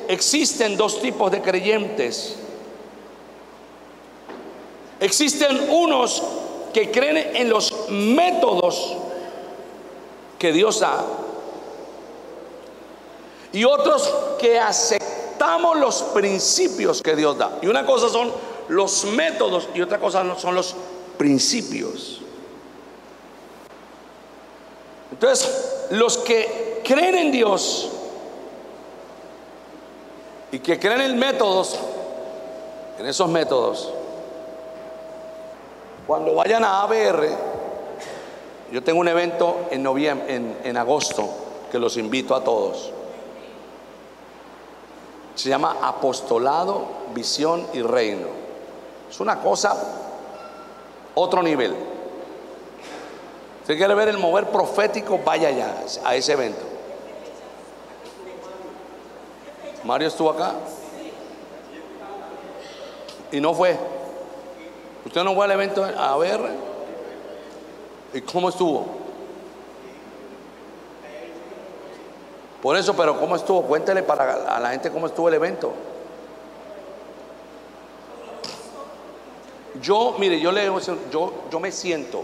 existen dos tipos de creyentes. Existen unos que creen en los métodos que Dios da, y otros que aceptamos los principios que Dios da. Y una cosa son los métodos y otra cosa son los principios. Entonces, los que creen en Dios y que creen en métodos, en esos métodos, cuando vayan a ABR, yo tengo un evento en noviembre, en agosto, que los invito a todos. Se llama Apostolado, Visión y Reino. Es una cosa, otro nivel. Si quiere ver el mover profético, vaya allá a ese evento. Mario estuvo acá y no fue. ¿Usted no fue al evento a ver? ¿Y cómo estuvo? Por eso, pero ¿cómo estuvo? Cuéntele a la gente cómo estuvo el evento. Yo, mire, yo me siento.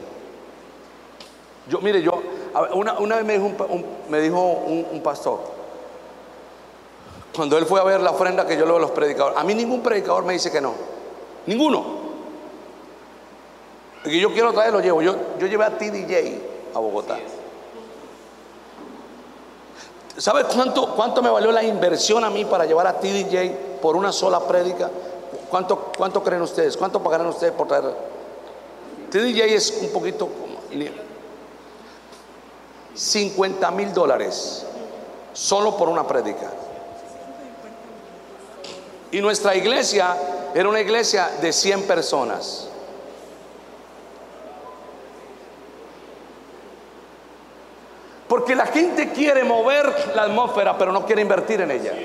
Una vez me dijo un pastor, cuando él fue a ver la ofrenda que yo le doy a los predicadores. A mí ningún predicador me dice que no. Ninguno. Y yo quiero traerlo, llevo. Yo llevé a TDJ a Bogotá. ¿Sabe cuánto me valió la inversión a mí para llevar a TDJ por una sola prédica? ¿Cuánto creen ustedes? ¿Cuánto pagarán ustedes por traer? TDJ es un poquito como $50,000 solo por una prédica. Y nuestra iglesia era una iglesia de 100 personas. Porque la gente quiere mover la atmósfera, pero no quiere invertir en ella.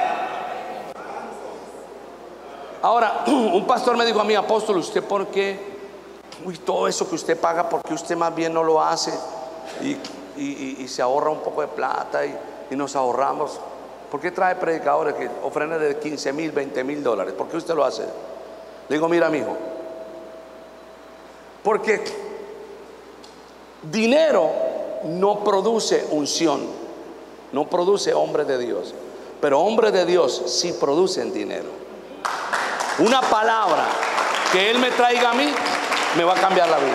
Ahora, un pastor me dijo a mí: apóstol, ¿usted por qué? Todo eso que usted paga, ¿por qué usted más bien no lo hace? Y se ahorra un poco de plata y nos ahorramos. ¿Por qué trae predicadores que ofrendan de $15,000, $20,000? ¿Por qué usted lo hace? Le digo: mira, mijo, porque dinero no produce unción, no produce hombre de Dios, pero hombres de Dios sí producen dinero. Una palabra que Él me traiga a mí me va a cambiar la vida.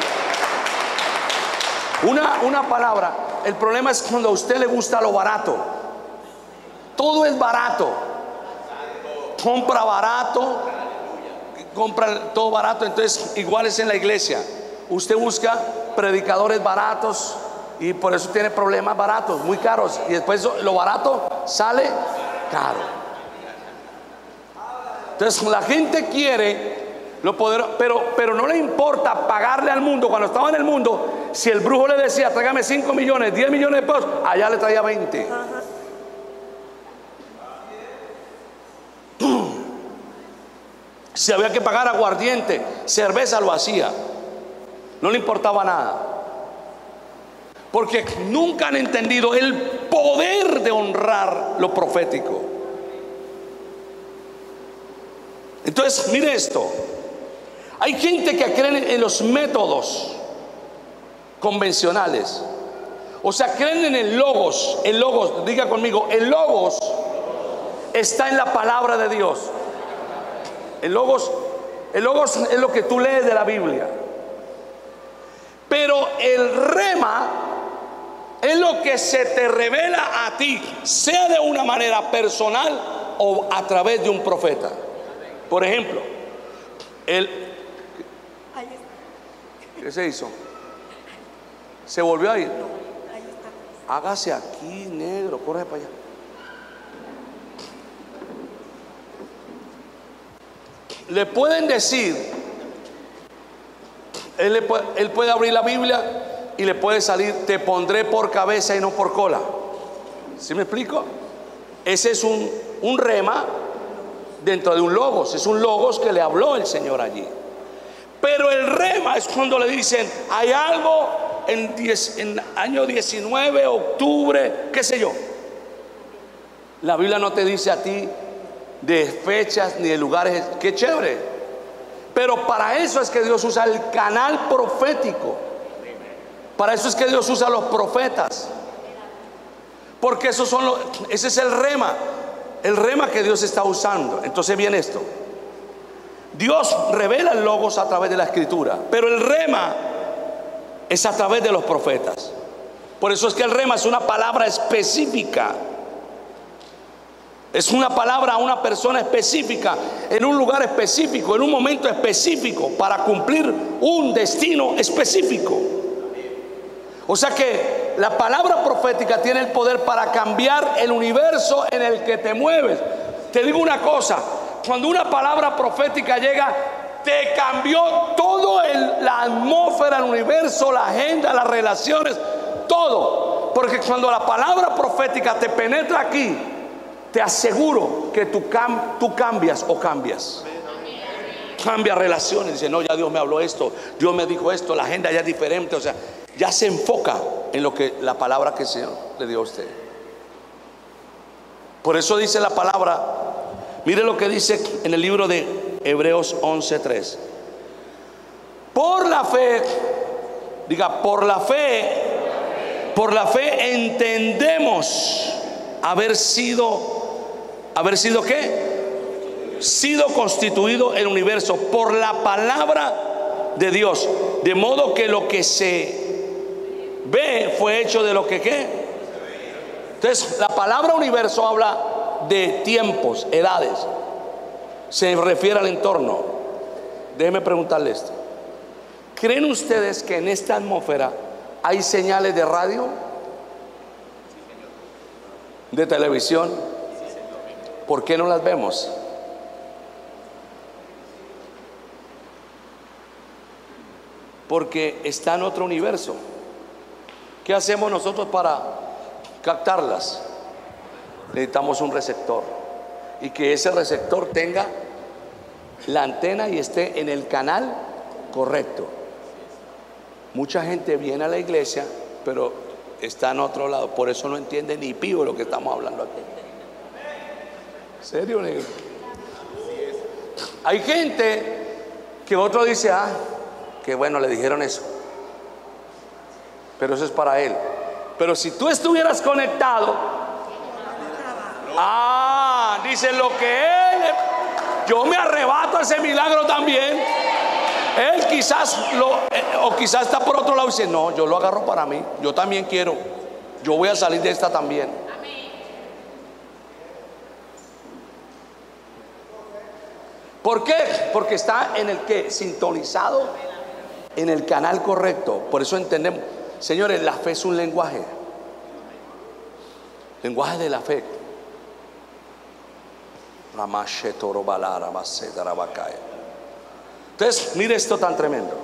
Una palabra. El problema es cuando a usted le gusta lo barato. Todo es barato. Compra barato, compra todo barato. Entonces, igual es en la iglesia. Usted busca predicadores baratos y por eso tiene problemas baratos, muy caros. Y después lo barato sale caro. Entonces la gente quiere lo poder, pero no le importa pagarle al mundo. Cuando estaba en el mundo, si el brujo le decía: tráigame 5 millones, 10 millones de pesos, allá le traía 20. Si había que pagar aguardiente, cerveza, lo hacía. No le importaba nada. Porque nunca han entendido el poder de honrar lo profético. Entonces, mire esto. Hay gente que cree en los métodos convencionales. O sea, creen en el logos. El logos, diga conmigo, el logos está en la palabra de Dios. El logos es lo que tú lees de la Biblia. Pero el rema es lo que se te revela a ti, sea de una manera personal o a través de un profeta. Por ejemplo, ¿qué se hizo? ¿Se volvió a ir? Hágase aquí, negro, corre para allá. Le pueden decir, él puede abrir la Biblia y le puede salir: te pondré por cabeza y no por cola. ¿Sí me explico? Ese es un rema dentro de un logos. Es un logos que le habló el Señor allí. Pero el rema es cuando le dicen: hay algo en año 19, octubre, qué sé yo. La Biblia no te dice a ti de fechas ni de lugares. Qué chévere. Pero para eso es que Dios usa el canal profético. Para eso es que Dios usa los profetas. Porque ese es el rema que Dios está usando. Entonces viene esto. Dios revela el logos a través de la escritura, pero el rema es a través de los profetas. Por eso es que el rema es una palabra específica. Es una palabra a una persona específica, en un lugar específico, en un momento específico, para cumplir un destino específico. O sea que la palabra profética tiene el poder para cambiar el universo en el que te mueves. Te digo una cosa, cuando una palabra profética llega, te cambió todo la atmósfera, el universo, la agenda, las relaciones, todo. Porque cuando la palabra profética te penetra aquí, te aseguro que tú cambias o cambias. Cambia relaciones. Dice, no, ya Dios me habló esto, Dios me dijo esto, la agenda ya es diferente. O sea, ya se enfoca en lo que la palabra que el Señor le dio a usted. Por eso dice la palabra, mire lo que dice en el libro de Hebreos 11:3. Por la fe, diga, por la fe entendemos haber sido ¿qué? Sido constituido el universo por la palabra de Dios, de modo que lo que se ve fue hecho de lo que ¿qué? Entonces la palabra universo habla de tiempos, edades, se refiere al entorno. Déjenme preguntarle esto. ¿Creen ustedes que en esta atmósfera hay señales de radio, de televisión? ¿Por qué no las vemos? Porque está en otro universo. ¿Qué hacemos nosotros para captarlas? Necesitamos un receptor, y que ese receptor tenga la antena y esté en el canal correcto. Mucha gente viene a la iglesia, pero está en otro lado, por eso no entiende ni pío lo que estamos hablando aquí. ¿En serio, negro? Hay gente que otro dice, que bueno, le dijeron eso, pero eso es para él. Pero si tú estuvieras conectado, dice lo que él, yo me arrebato ese milagro también. Él quizás o quizás está por otro lado y dice, no, yo lo agarro para mí, yo también quiero, yo voy a salir de esta también. ¿Por qué? Porque está en el que sintonizado en el canal correcto. Por eso entendemos, señores, la fe es un lenguaje de la fe. Entonces, mire esto tan tremendo.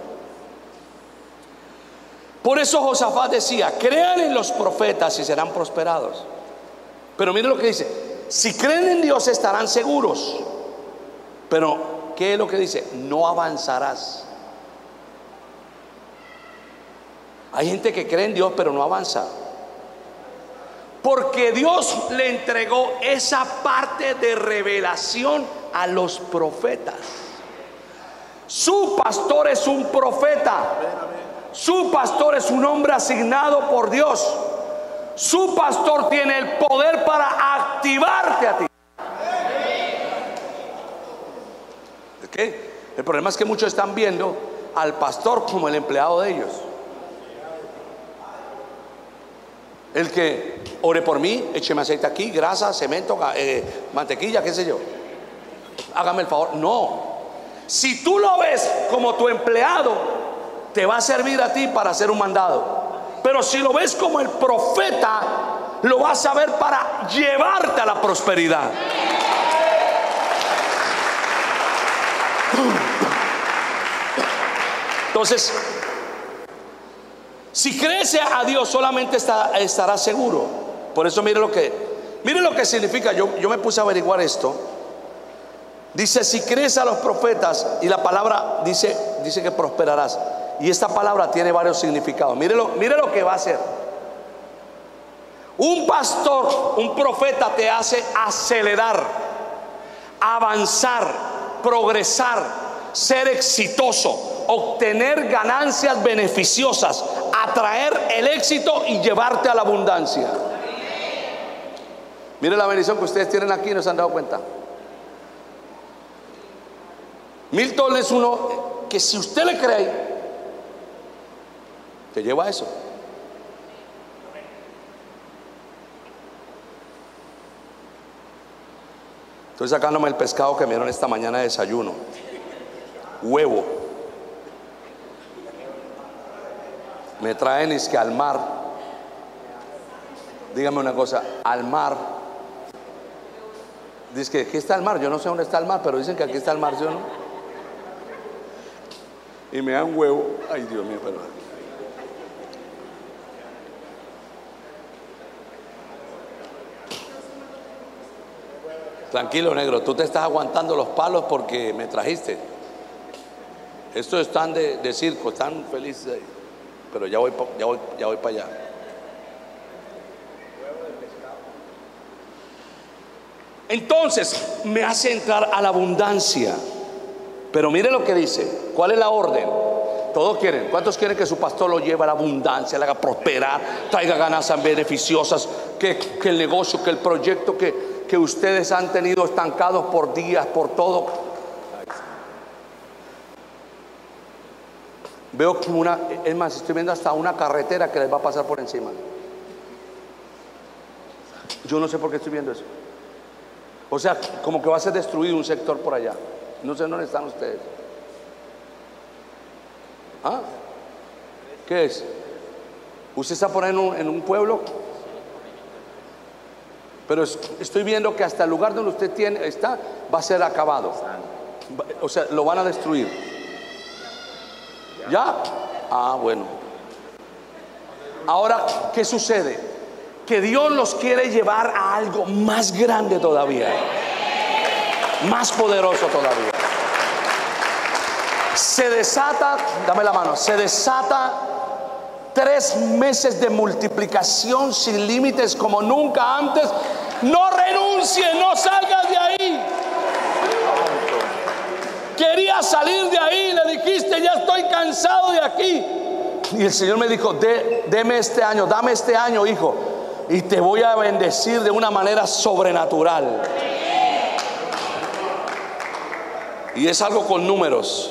Por eso Josafat decía, crean en los profetas y serán prosperados. Pero mire lo que dice, si creen en Dios estarán seguros. Pero ¿qué es lo que dice? No avanzarás. Hay gente que cree en Dios pero no avanza, porque Dios le entregó esa parte de revelación a los profetas. Su pastor es un profeta. Su pastor es un hombre asignado por Dios. Su pastor tiene el poder para activarte a ti. ¿Qué? El problema es que muchos están viendo al pastor como el empleado de ellos. El que ore por mí, écheme aceite aquí, grasa, cemento, mantequilla, qué sé yo. Hágame el favor. No. Si tú lo ves como tu empleado, te va a servir a ti para hacer un mandado. Pero si lo ves como el profeta, lo vas a ver para llevarte a la prosperidad. Entonces, si crees a Dios, solamente estarás seguro. Por eso mire lo que significa. Yo me puse a averiguar esto. Dice, si crees a los profetas, y la palabra dice que prosperarás. Y esta palabra tiene varios significados. Mire lo que va a hacer. Un pastor, un profeta te hace acelerar avanzar, progresar, ser exitoso, obtener ganancias beneficiosas, atraer el éxito y llevarte a la abundancia. Mire la bendición que ustedes tienen aquí y no se han dado cuenta. Milton es uno que, si usted le cree, te lleva a eso. Estoy sacándome el pescado que me dieron esta mañana de desayuno. Huevo. Me traen es que al mar. Dígame una cosa, al mar. Dice que aquí está el mar. Yo no sé dónde está el mar, pero dicen que aquí está el mar, ¿sí o no? Y me dan huevo. Ay, Dios mío, perdón. Tranquilo, negro, tú te estás aguantando los palos porque me trajiste. Estos están de circo, están felices ahí. Pero ya voy para allá. Entonces me hace entrar a la abundancia. Pero mire lo que dice. ¿Cuál es la orden? Todos quieren. ¿Cuántos quieren que su pastor lo lleve a la abundancia, le haga prosperar, traiga ganancias beneficiosas, que el negocio, que el proyecto que ustedes han tenido estancados por días, por todo? Veo que es más, estoy viendo hasta una carretera que les va a pasar por encima. Yo no sé por qué estoy viendo eso. O sea, como que va a ser destruido un sector por allá. No sé dónde están ustedes. ¿Ah? ¿Qué es? ¿Usted está por ahí en un pueblo? Pero estoy viendo que hasta el lugar donde usted está va a ser acabado. O sea, lo van a destruir. ¿Ya? Ah, bueno. Ahora, ¿qué sucede? Que Dios los quiere llevar a algo más grande todavía, más poderoso todavía. Se desata, dame la mano, se desata 3 meses de multiplicación sin límites como nunca antes. No renuncies, no salgas de ahí. Quería salir de ahí, le dijiste, ya estoy cansado de aquí. Y el Señor me dijo, dame este año, hijo, y te voy a bendecir de una manera sobrenatural. Y es algo con números.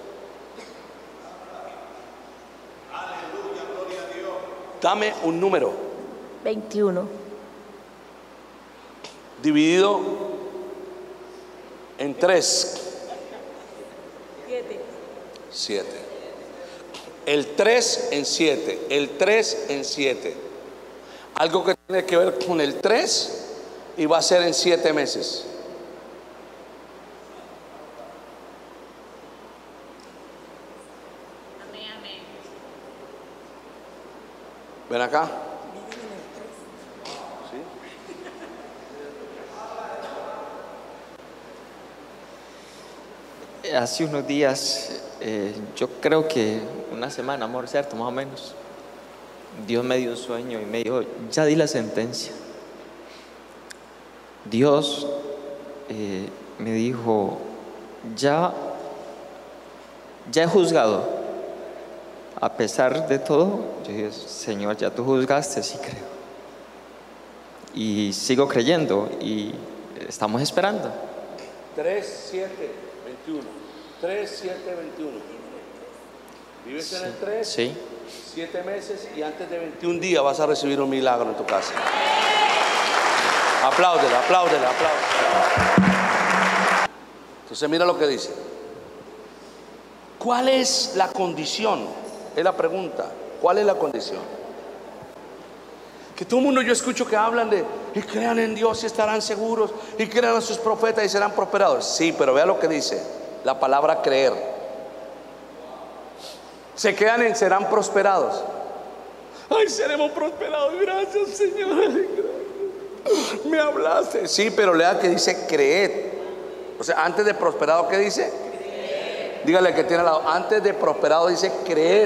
Dame un número. 21. Dividido en 3. 7. El 3 en 7. El 3 en 7. Algo que tiene que ver con el 3 y va a ser en 7 meses. Ven acá. ¿Sí? Hace unos días, yo creo que una semana, amor, ¿cierto? Más o menos. Dios me dio un sueño y me dijo, ya di la sentencia. Dios me dijo, ya he juzgado. A pesar de todo, yo dije, Señor, ya tú juzgaste, sí creo. Y sigo creyendo y estamos esperando. 3, 7, 21. 3, 7, 21. ¿Vives en el 3? Sí. 7 meses y antes de 21 días vas a recibir un milagro en tu casa. Apláudela, apláudela, apláudela. Entonces mira lo que dice. ¿Cuál es la condición? Es la pregunta. ¿Cuál es la condición? Que todo el mundo, yo escucho que hablan de y crean en Dios y estarán seguros, y crean a sus profetas y serán prosperados. Sí, pero vea lo que dice la palabra creer. Se quedan en serán prosperados. Ay, seremos prosperados. Gracias, Señor. Me hablaste. Sí, pero lea que dice creed. O sea, antes de prosperado, ¿qué dice? Creed. Dígale que tiene al lado, antes de prosperado dice creed.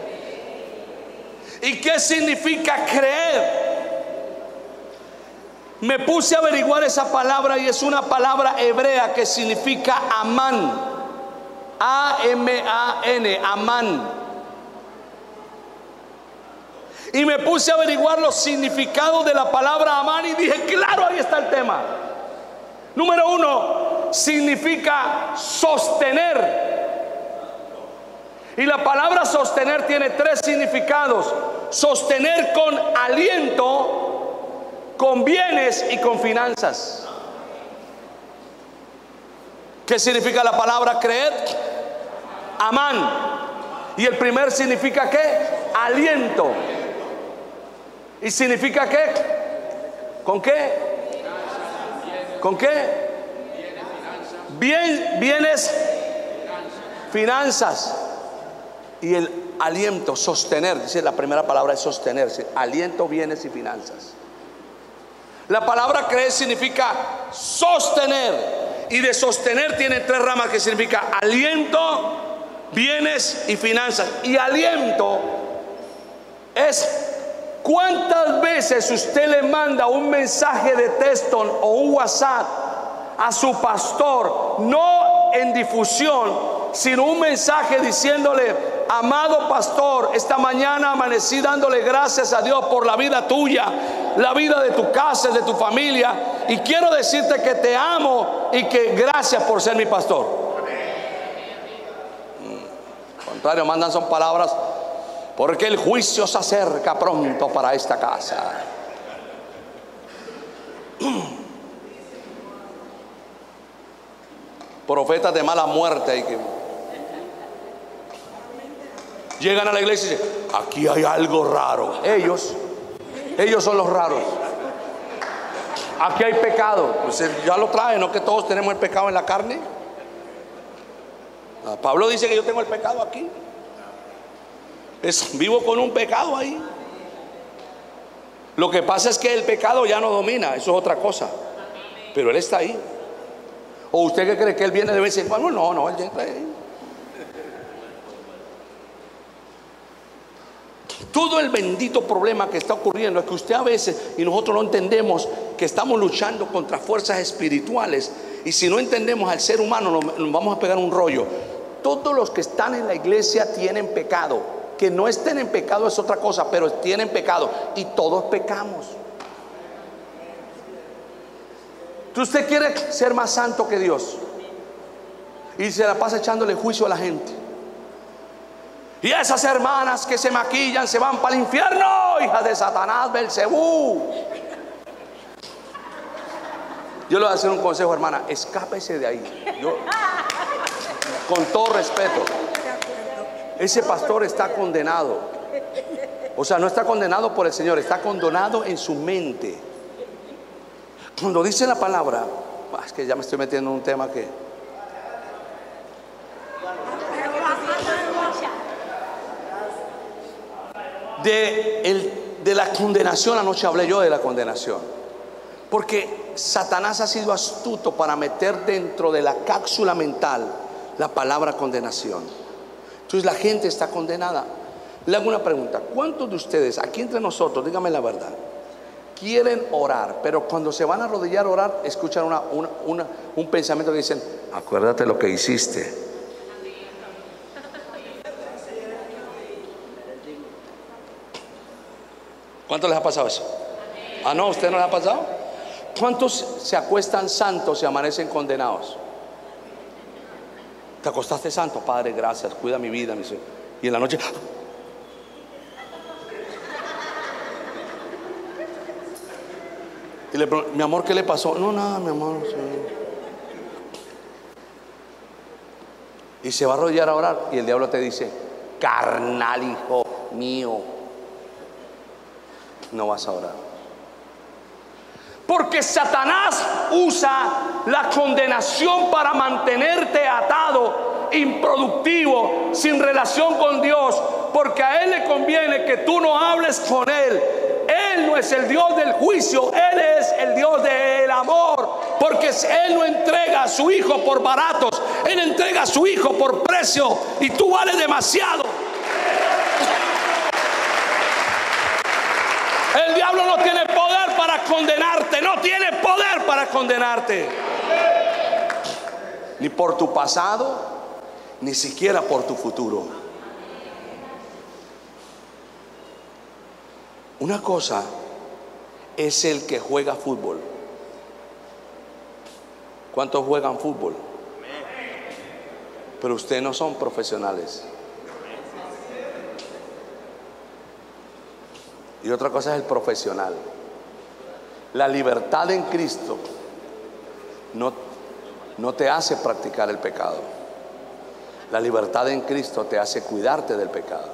¿Y qué significa creer? Me puse a averiguar esa palabra y es una palabra hebrea que significa Amán. A-M-A-N, Amán. Y me puse a averiguar los significados de la palabra Amán y dije, claro, ahí está el tema. Número 1, significa sostener. Y la palabra sostener tiene 3 significados: sostener con aliento, con bienes y con finanzas. ¿Qué significa la palabra creer? Amán. Y el primer significa ¿qué? Aliento. ¿Y significa qué? ¿Con qué? ¿Con qué? Bienes, finanzas. Y el aliento, sostener. Dice, la primera palabra es sostener. Aliento, bienes y finanzas. La palabra creer significa sostener. Y de sostener tiene 3 ramas que significa aliento, bienes y finanzas. Y aliento es cuántas veces usted le manda un mensaje de texto o un WhatsApp a su pastor, no en difusión, sino un mensaje diciéndole: amado pastor, esta mañana amanecí dándole gracias a Dios por la vida tuya, la vida de tu casa, de tu familia, y quiero decirte que te amo y que gracias por ser mi pastor. Al contrario, mandan son palabras: porque el juicio se acerca pronto para esta casa. Profetas de mala muerte y que llegan a la iglesia y dicen: aquí hay algo raro. Ellos son los raros. Aquí hay pecado. Pues ya lo trae, ¿no? Que todos tenemos el pecado en la carne. Pablo dice que yo tengo el pecado aquí. Vivo con un pecado ahí. Lo que pasa es que el pecado ya no domina, eso es otra cosa. Pero él está ahí. ¿O usted qué cree? ¿Que él viene de vez en cuando? No, él ya está ahí. Todo el bendito problema que está ocurriendo es que usted a veces, y nosotros no entendemos, que estamos luchando contra fuerzas espirituales. Y si no entendemos al ser humano, nos vamos a pegar un rollo. Todos los que están en la iglesia tienen pecado. Que no estén en pecado es otra cosa, pero tienen pecado. Y todos pecamos. Usted quiere ser más santo que Dios y se la pasa echándole juicio a la gente. Y esas hermanas que se maquillan se van para el infierno, hijas de Satanás, Belcebú. Yo le voy a hacer un consejo, hermana: escápese de ahí. Con todo respeto, ese pastor está condenado. O sea, no está condenado por el Señor, está condenado en su mente. Cuando dice la palabra, es que ya me estoy metiendo en un tema que de la condenación. Anoche hablé yo de la condenación, porque Satanás ha sido astuto para meter dentro de la cápsula mental la palabra condenación. Entonces la gente está condenada. Le hago una pregunta: ¿cuántos de ustedes aquí entre nosotros, dígame la verdad, quieren orar, pero cuando se van a arrodillar a orar, escuchan un pensamiento que dicen: acuérdate lo que hiciste? ¿Cuántos les ha pasado eso? Ah, no, ¿usted no les ha pasado? ¿Cuántos se acuestan santos y amanecen condenados? Te acostaste santo: Padre, gracias, cuida mi vida, y en la noche, y le pregunto: mi amor, ¿qué le pasó? No, nada, mi amor, sí. Y se va a arrodillar a orar y el diablo te dice: carnal, hijo mío, no vas a orar. Porque Satanás usa la condenación para mantenerte atado, improductivo, sin relación con Dios, porque a él le conviene que tú no hables con él. Él no es el Dios del juicio, él es el Dios del amor, porque él no entrega a su hijo por baratos, él entrega a su hijo por precio, y tú vales demasiado. El diablo no tiene poder para condenarte, no tiene poder para condenarte. Ni por tu pasado, ni siquiera por tu futuro. Una cosa es el que juega fútbol. ¿Cuántos juegan fútbol? Pero ustedes no son profesionales. Y otra cosa es el profesional. La libertad en Cristo no te hace practicar el pecado. La libertad en Cristo te hace cuidarte del pecado.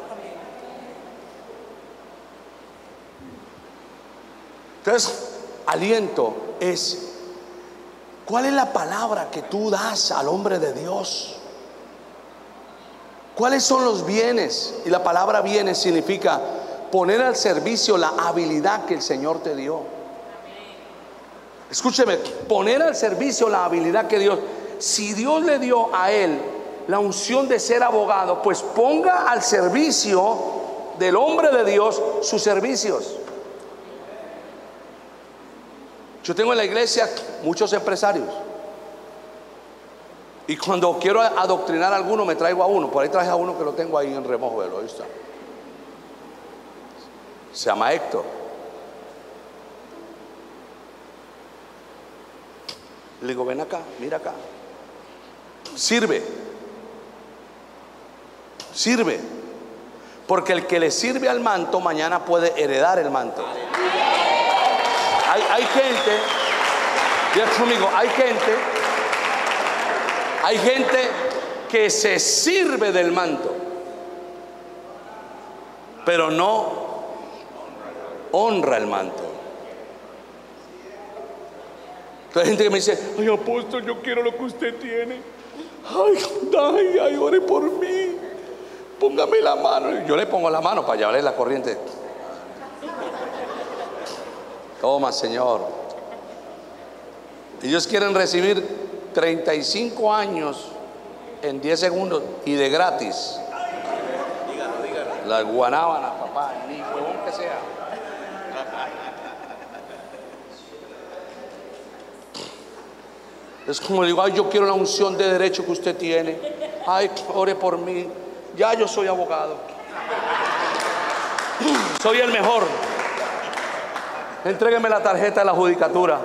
Entonces, aliento es, ¿cuál es la palabra que tú das al hombre de Dios? ¿Cuáles son los bienes? Y la palabra bienes significa poner al servicio la habilidad que el Señor te dio. Escúcheme, poner al servicio la habilidad que Dios. Si Dios le dio a él la unción de ser abogado, pues ponga al servicio del hombre de Dios sus servicios. Yo tengo en la iglesia muchos empresarios, y cuando quiero adoctrinar a alguno me traigo a uno. Por ahí traje a uno que lo tengo ahí en remojo, ahí está. Se llama Héctor. Le digo, ven acá, mira acá. Sirve. Porque el que le sirve al manto mañana puede heredar el manto. Hay gente, ya conmigo, hay gente que se sirve del manto, pero no honra el manto. Hay gente que me dice, ay, apóstol, yo quiero lo que usted tiene. Ay, ore por mí. Póngame la mano. Y yo le pongo la mano para llevarle la corriente. Toma, Señor. Ellos quieren recibir 35 años en 10 segundos y de gratis. Dígalo. La guanábana, papá, ni huevón que sea. Es como le digo, ay, yo quiero la unción de derecho que usted tiene. Ay, ore por mí. Ya yo soy abogado. Soy el mejor. Entrégueme la tarjeta de la judicatura.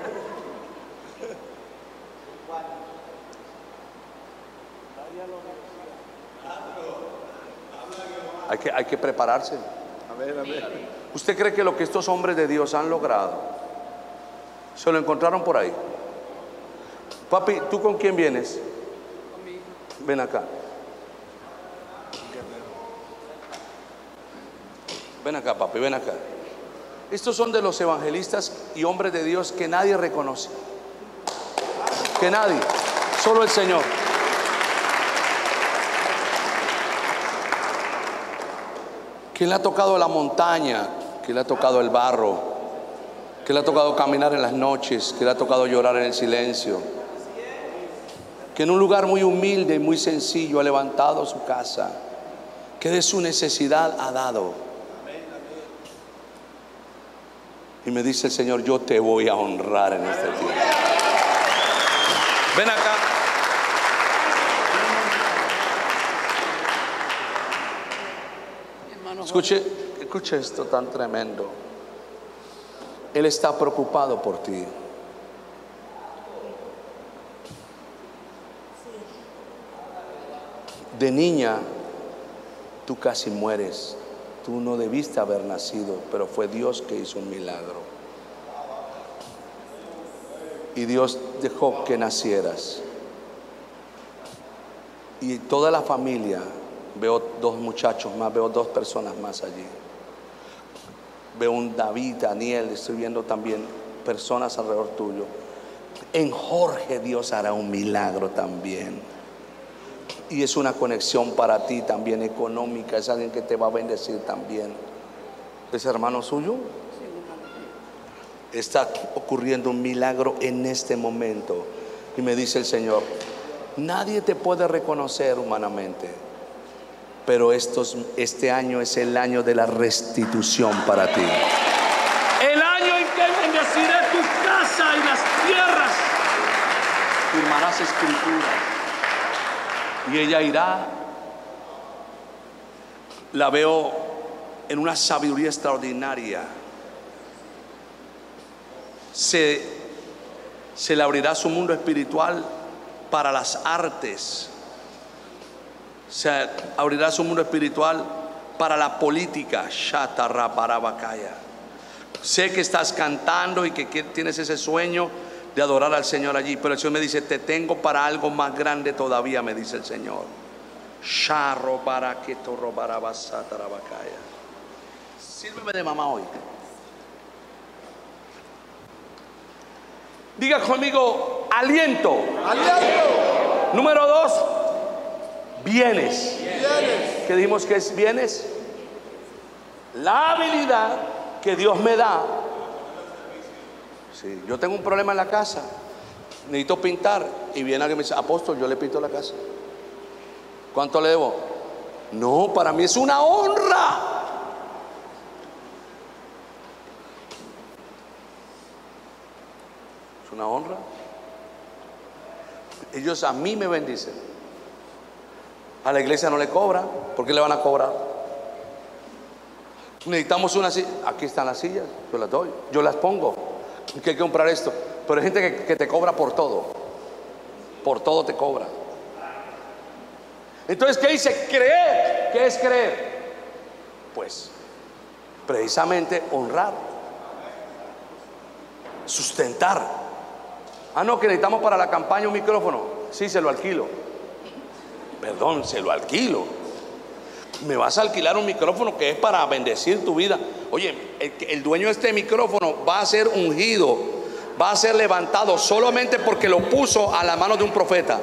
Hay que prepararse. ¿Usted cree que lo que estos hombres de Dios han logrado se lo encontraron por ahí? Papi, ¿tú con quién vienes? Ven acá. Ven acá, papi, ven acá. Estos son de los evangelistas y hombres de Dios que nadie reconoce. Que nadie, solo el Señor. Que le ha tocado la montaña, que le ha tocado el barro, que le ha tocado caminar en las noches, que le ha tocado llorar en el silencio, que en un lugar muy humilde y muy sencillo ha levantado su casa, que de su necesidad ha dado. Y me dice el Señor, yo te voy a honrar en este tiempo. Ven acá. Escuche esto tan tremendo. Él está preocupado por ti. De niña, tú casi mueres. Tú no debiste haber nacido, pero fue Dios que hizo un milagro. Y Dios dejó que nacieras. Y toda la familia, veo 2 muchachos más, veo 2 personas más allí. Veo un David, Daniel, estoy viendo también personas alrededor tuyo. En Jorge Dios hará un milagro también. Y es una conexión para ti también económica. Es alguien que te va a bendecir también. ¿Es hermano suyo? Está ocurriendo un milagro en este momento. Y me dice el Señor, nadie te puede reconocer humanamente, pero este año es el año de la restitución para ti. El año en que bendeciré tu casa y las tierras. Firmarás escrituras. Y ella irá. La veo en una sabiduría extraordinaria. Se le abrirá su mundo espiritual para las artes. Se abrirá su mundo espiritual para la política. Sé que estás cantando y que tienes ese sueño de adorar al Señor allí, pero el Señor me dice: te tengo para algo más grande todavía, me dice el Señor. Sírveme de mamá hoy. Diga conmigo: aliento. Aliento. Número 2, bienes. Bienes. ¿Qué dijimos que es bienes? La habilidad que Dios me da. Sí, yo tengo un problema en la casa, necesito pintar, y viene alguien y me dice: apóstol, yo le pinto la casa. ¿Cuánto le debo? No, para mí es una honra. Es una honra. Ellos a mí me bendicen. A la iglesia no le cobran. ¿Por qué le van a cobrar? Necesitamos una silla. Aquí están las sillas, yo las doy, yo las pongo. Que hay que comprar esto. Pero hay gente que te cobra por todo. Por todo te cobra. Entonces, ¿qué dice? Creer. ¿Qué es creer? Pues precisamente honrar, sustentar. Ah, no, que necesitamos para la campaña un micrófono. Sí, se lo alquilo. Perdón, se lo alquilo. Me vas a alquilar un micrófono que es para bendecir tu vida. Oye, el dueño de este micrófono va a ser ungido, va a ser levantado solamente porque lo puso a la mano de un profeta.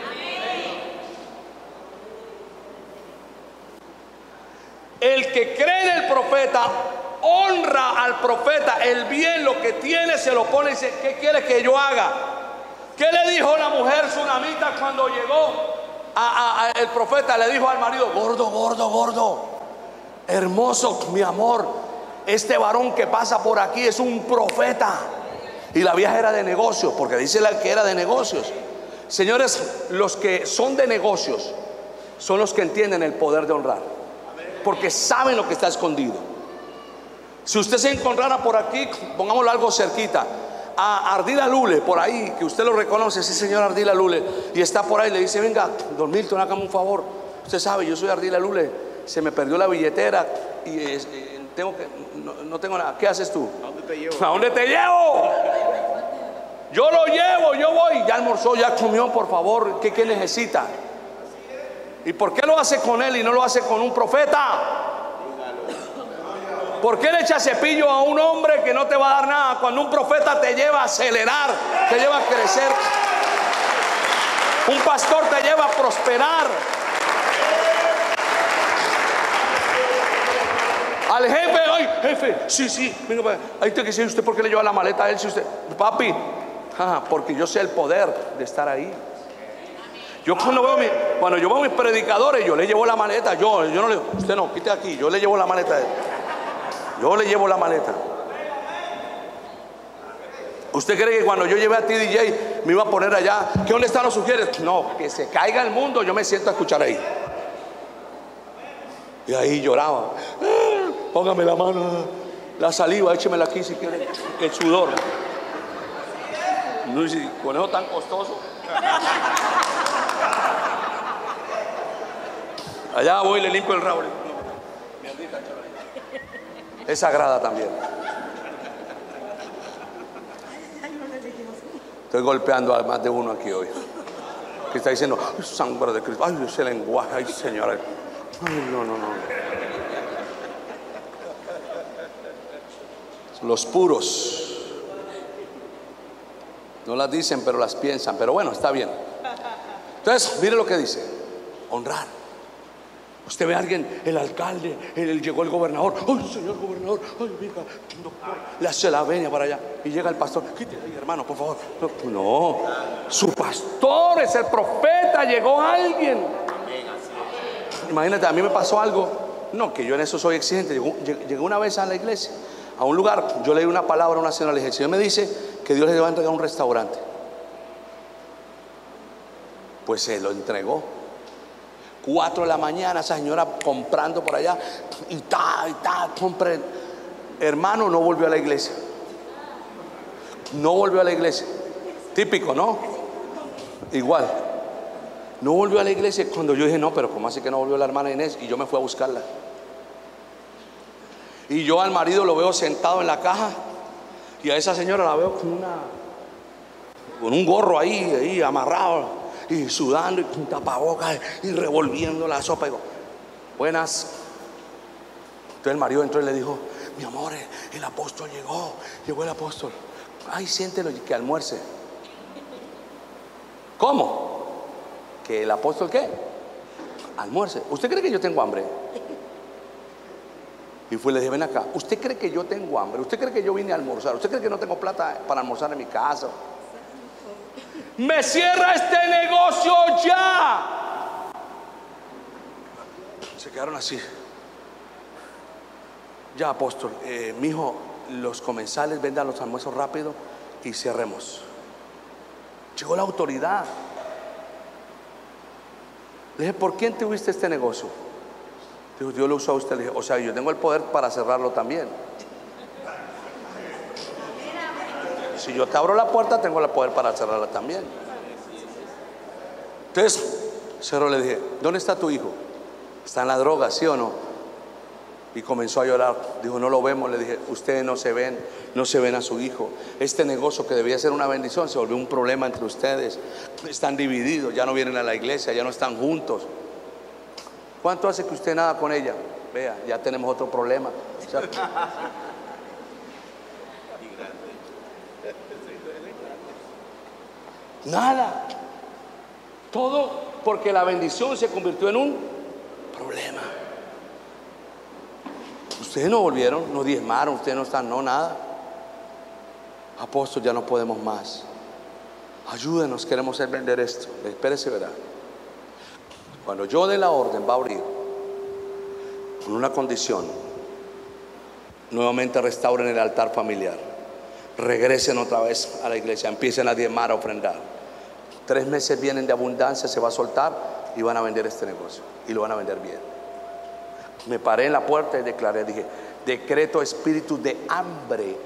El que cree en el profeta honra al profeta. El bien, lo que tiene, se lo pone y dice: ¿qué quiere que yo haga? ¿Qué le dijo la mujer sunamita cuando llegó el profeta? Le dijo al marido: gordo, gordo, gordo, hermoso, mi amor, este varón que pasa por aquí es un profeta. Y la vieja era de negocios, porque dice la que era de negocios. Señores, los que son de negocios son los que entienden el poder de honrar, porque saben lo que está escondido. Si usted se encontrara por aquí, pongámoslo algo cerquita, a Ardila Lule, por ahí, que usted lo reconoce, ese señor Ardila Lule, y está por ahí, le dice: venga, don Milton, hágame un favor. Usted sabe, yo soy Ardila Lule, se me perdió la billetera y tengo que, no tengo nada. ¿Qué haces tú? ¿A dónde te llevo? ¿A dónde te llevo? Yo lo llevo, yo voy. Ya almorzó, ya comió, por favor. ¿Qué necesita? ¿Y por qué lo hace con él y no lo hace con un profeta? ¿Por qué le echa cepillo a un hombre que no te va a dar nada cuando un profeta te lleva a acelerar, te lleva a crecer? Un pastor te lleva a prosperar. Al jefe: ay, jefe, sí, venga, ahí te quisiera. ¿Usted por qué le lleva la maleta a él? Si usted, papi, porque yo sé el poder de estar ahí. Yo cuando yo veo a mis predicadores, yo le llevo la maleta. Yo no le digo: usted no, quite aquí. Yo le llevo la maleta a él. Yo le llevo la maleta. ¿Usted cree que cuando yo llevé a ti, DJ, me iba a poner allá? ¿Qué dónde están los sugieres? No, que se caiga el mundo, yo me siento a escuchar ahí. Y ahí lloraba: póngame la mano, la saliva, échemela aquí si quiere, el sudor. No, si con eso tan costoso. Allá voy y le limpio el rabo. Es sagrada también. Estoy golpeando a más de uno aquí hoy, que está diciendo: sangre de Cristo. Ay, ese lenguaje, ay, señora. Ay, no. Los puros no las dicen, pero las piensan. Pero bueno, está bien. Entonces, mire lo que dice: honrar. Usted ve a alguien, el alcalde, llegó el gobernador. Ay, señor gobernador, ay, venga, doctor, le hace la venia para allá. Y llega el pastor: quítale ahí, hermano, por favor. No, su pastor es el profeta. Llegó alguien. Imagínate, a mí me pasó algo. No, que yo en eso soy exigente. Llegué una vez a la iglesia. a un lugar. Yo leí una palabra a una señora, le dije: el Señor me dice que Dios le va a entregar un restaurante. Pues se lo entregó. 4 de la mañana, esa señora comprando por allá, y compré. Hermano, no volvió a la iglesia. No volvió a la iglesia. Típico, ¿no? Igual. No volvió a la iglesia. Cuando yo dije: no, pero ¿cómo así que no volvió la hermana Inés? Y yo me fui a buscarla. Y yo al marido lo veo sentado en la caja, y a esa señora la veo con un gorro ahí amarrado, y sudando, y con tapabocas, y revolviendo la sopa. Y digo: buenas. Entonces el marido entró y le dijo: mi amor, el apóstol llegó el apóstol. Ay, siéntelo y que almuerce. ¿Cómo? ¿Que el apóstol qué? Almuerce. ¿Usted cree que yo tengo hambre? Y fue, le dije: ven acá, ¿usted cree que yo tengo hambre? ¿Usted cree que yo vine a almorzar? ¿Usted cree que no tengo plata para almorzar en mi casa? ¡Me cierra este negocio ya! Se quedaron así. Ya, apóstol, mijo, los comensales vendan los almuerzos rápido y cerremos. Llegó la autoridad. Le dije: ¿por quién tuviste este negocio? Dijo: Dios lo usó a usted. Le dije: o sea, yo tengo el poder para cerrarlo también. Si yo te abro la puerta, tengo el poder para cerrarla también. Entonces cerró. Le dije: ¿dónde está tu hijo? ¿Está en la droga, sí o no? Y comenzó a llorar. Dijo: no lo vemos. Le dije: ustedes no se ven a su hijo. Este negocio que debía ser una bendición se volvió un problema entre ustedes. Están divididos, ya no vienen a la iglesia, ya no están juntos. ¿Cuánto hace que usted nada con ella? Vea, ya tenemos otro problema. O sea, nada. Todo porque la bendición se convirtió en un problema. Ustedes no volvieron, no diezmaron, ustedes no están, no, nada. Apóstol, ya no podemos más. Ayúdenos, queremos vender esto. Espérese, verá. Cuando yo dé la orden, va a abrir con una condición: nuevamente restauren el altar familiar, regresen otra vez a la iglesia, empiecen a diezmar, a ofrendar. 3 meses vienen de abundancia, se va a soltar y van a vender este negocio, y lo van a vender bien. Me paré en la puerta y declaré, dije: decreto espíritu de hambre,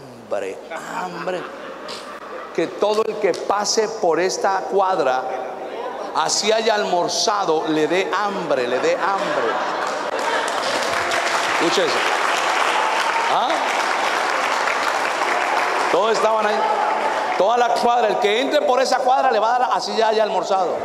que todo el que pase por esta cuadra, así haya almorzado, le dé hambre. Escuche eso. ¿Ah? Todos estaban ahí, toda la cuadra. El que entre por esa cuadra le va a dar, así ya haya almorzado.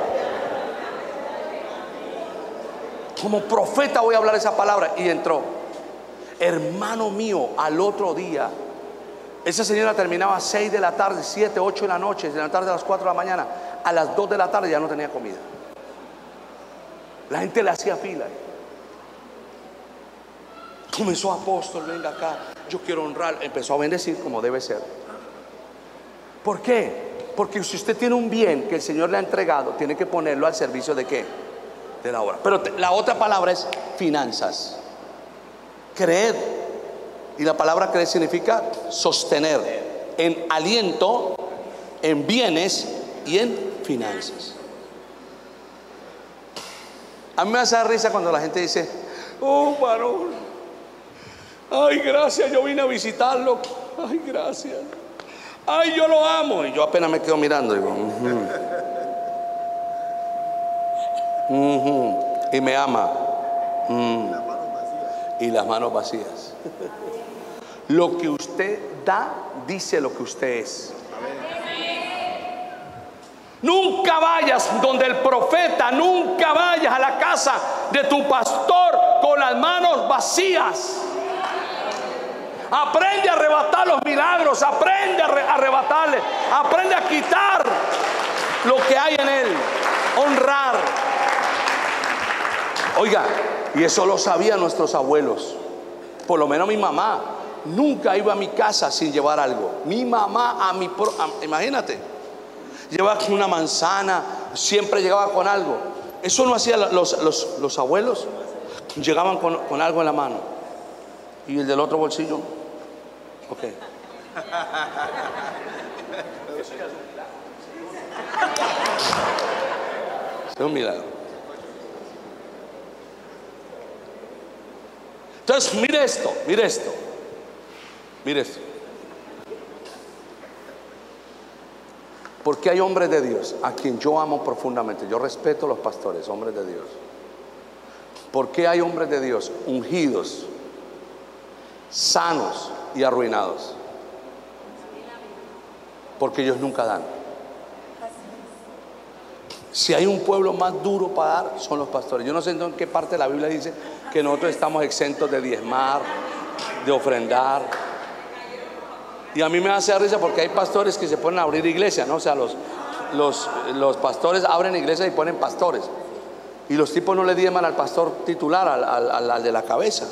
Como profeta voy a hablar esa palabra. Y entró. Hermano mío, al otro día, esa señora terminaba a 6 de la tarde, 7, 8 de la noche, de la tarde a las 4 de la mañana. A las 2 de la tarde ya no tenía comida. La gente le hacía fila. Comenzó: apóstol, venga acá, yo quiero honrar. Empezó a bendecir como debe ser. ¿Por qué? Porque si usted tiene un bien que el Señor le ha entregado, tiene que ponerlo al servicio ¿de qué? De la obra. Pero la otra palabra es finanzas. Creer. Y la palabra creer significa sostener en aliento, en bienes y en finanzas. A mí me hace risa cuando la gente dice: oh, varón, ay, gracias, yo vine a visitarlo. Ay, gracias. Ay, yo lo amo. Y yo apenas me quedo mirando. Digo: y me ama. Y las manos vacías. Lo que usted da dice lo que usted es. Nunca vayas donde el profeta, nunca vayas a la casa de tu pastor con las manos vacías. Aprende a arrebatar los milagros, aprende a arrebatarle, aprende a quitar lo que hay en él, honrar. Oiga, y eso lo sabían nuestros abuelos. Por lo menos mi mamá nunca iba a mi casa sin llevar algo. Mi mamá imagínate, llevaba una manzana, siempre llegaba con algo. Eso no hacían los abuelos. Llegaban con algo en la mano y el del otro bolsillo Ok. Es un milagro. Entonces, mire esto, mire esto, mire esto. Porque hay hombres de Dios a quien yo amo profundamente. Yo respeto a los pastores, hombres de Dios. ¿Por qué hay hombres de Dios ungidos, sanos y arruinados? Porque ellos nunca dan. Si hay un pueblo más duro para dar, son los pastores. Yo no sé en qué parte de la Biblia dice que nosotros estamos exentos de diezmar, de ofrendar. Y a mí me hace risa porque hay pastores que se ponen a abrir iglesias, ¿no? O sea, los pastores abren iglesias y ponen pastores. Y los tipos no le diezman al pastor titular, al de la cabeza.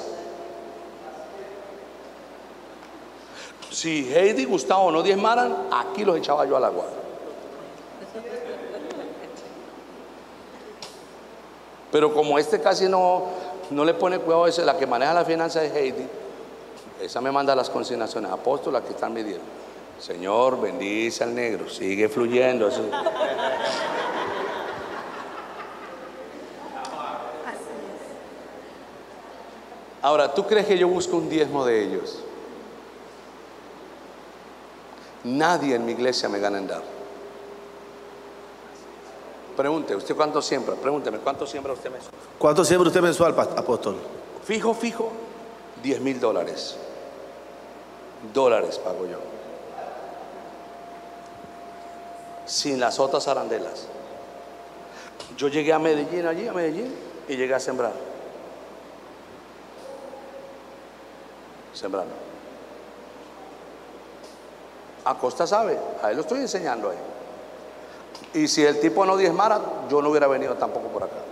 Si Heidi y Gustavo no diezmaran, aquí los echaba yo al agua. Pero como este casi no le pone cuidado a eso, la que maneja la finanza es Heidi. Esa me manda las consignaciones. Apóstolas que están midiendo. Señor, bendice al negro, sigue fluyendo así. Ahora, ¿tú crees que yo busco un diezmo de ellos? Nadie en mi iglesia me gana en dar. Pregunte, ¿usted cuánto siembra? Pregúnteme, ¿cuánto siembra usted mensual? ¿Cuánto siembra usted mensual, apóstol? Fijo, $10,000. Dólares pago yo. Sin las otras arandelas. Yo llegué a Medellín, y llegué a sembrar. Sembrando. Acosta sabe, a él lo estoy enseñando ahí. Y si el tipo no diezmara, yo no hubiera venido tampoco por acá.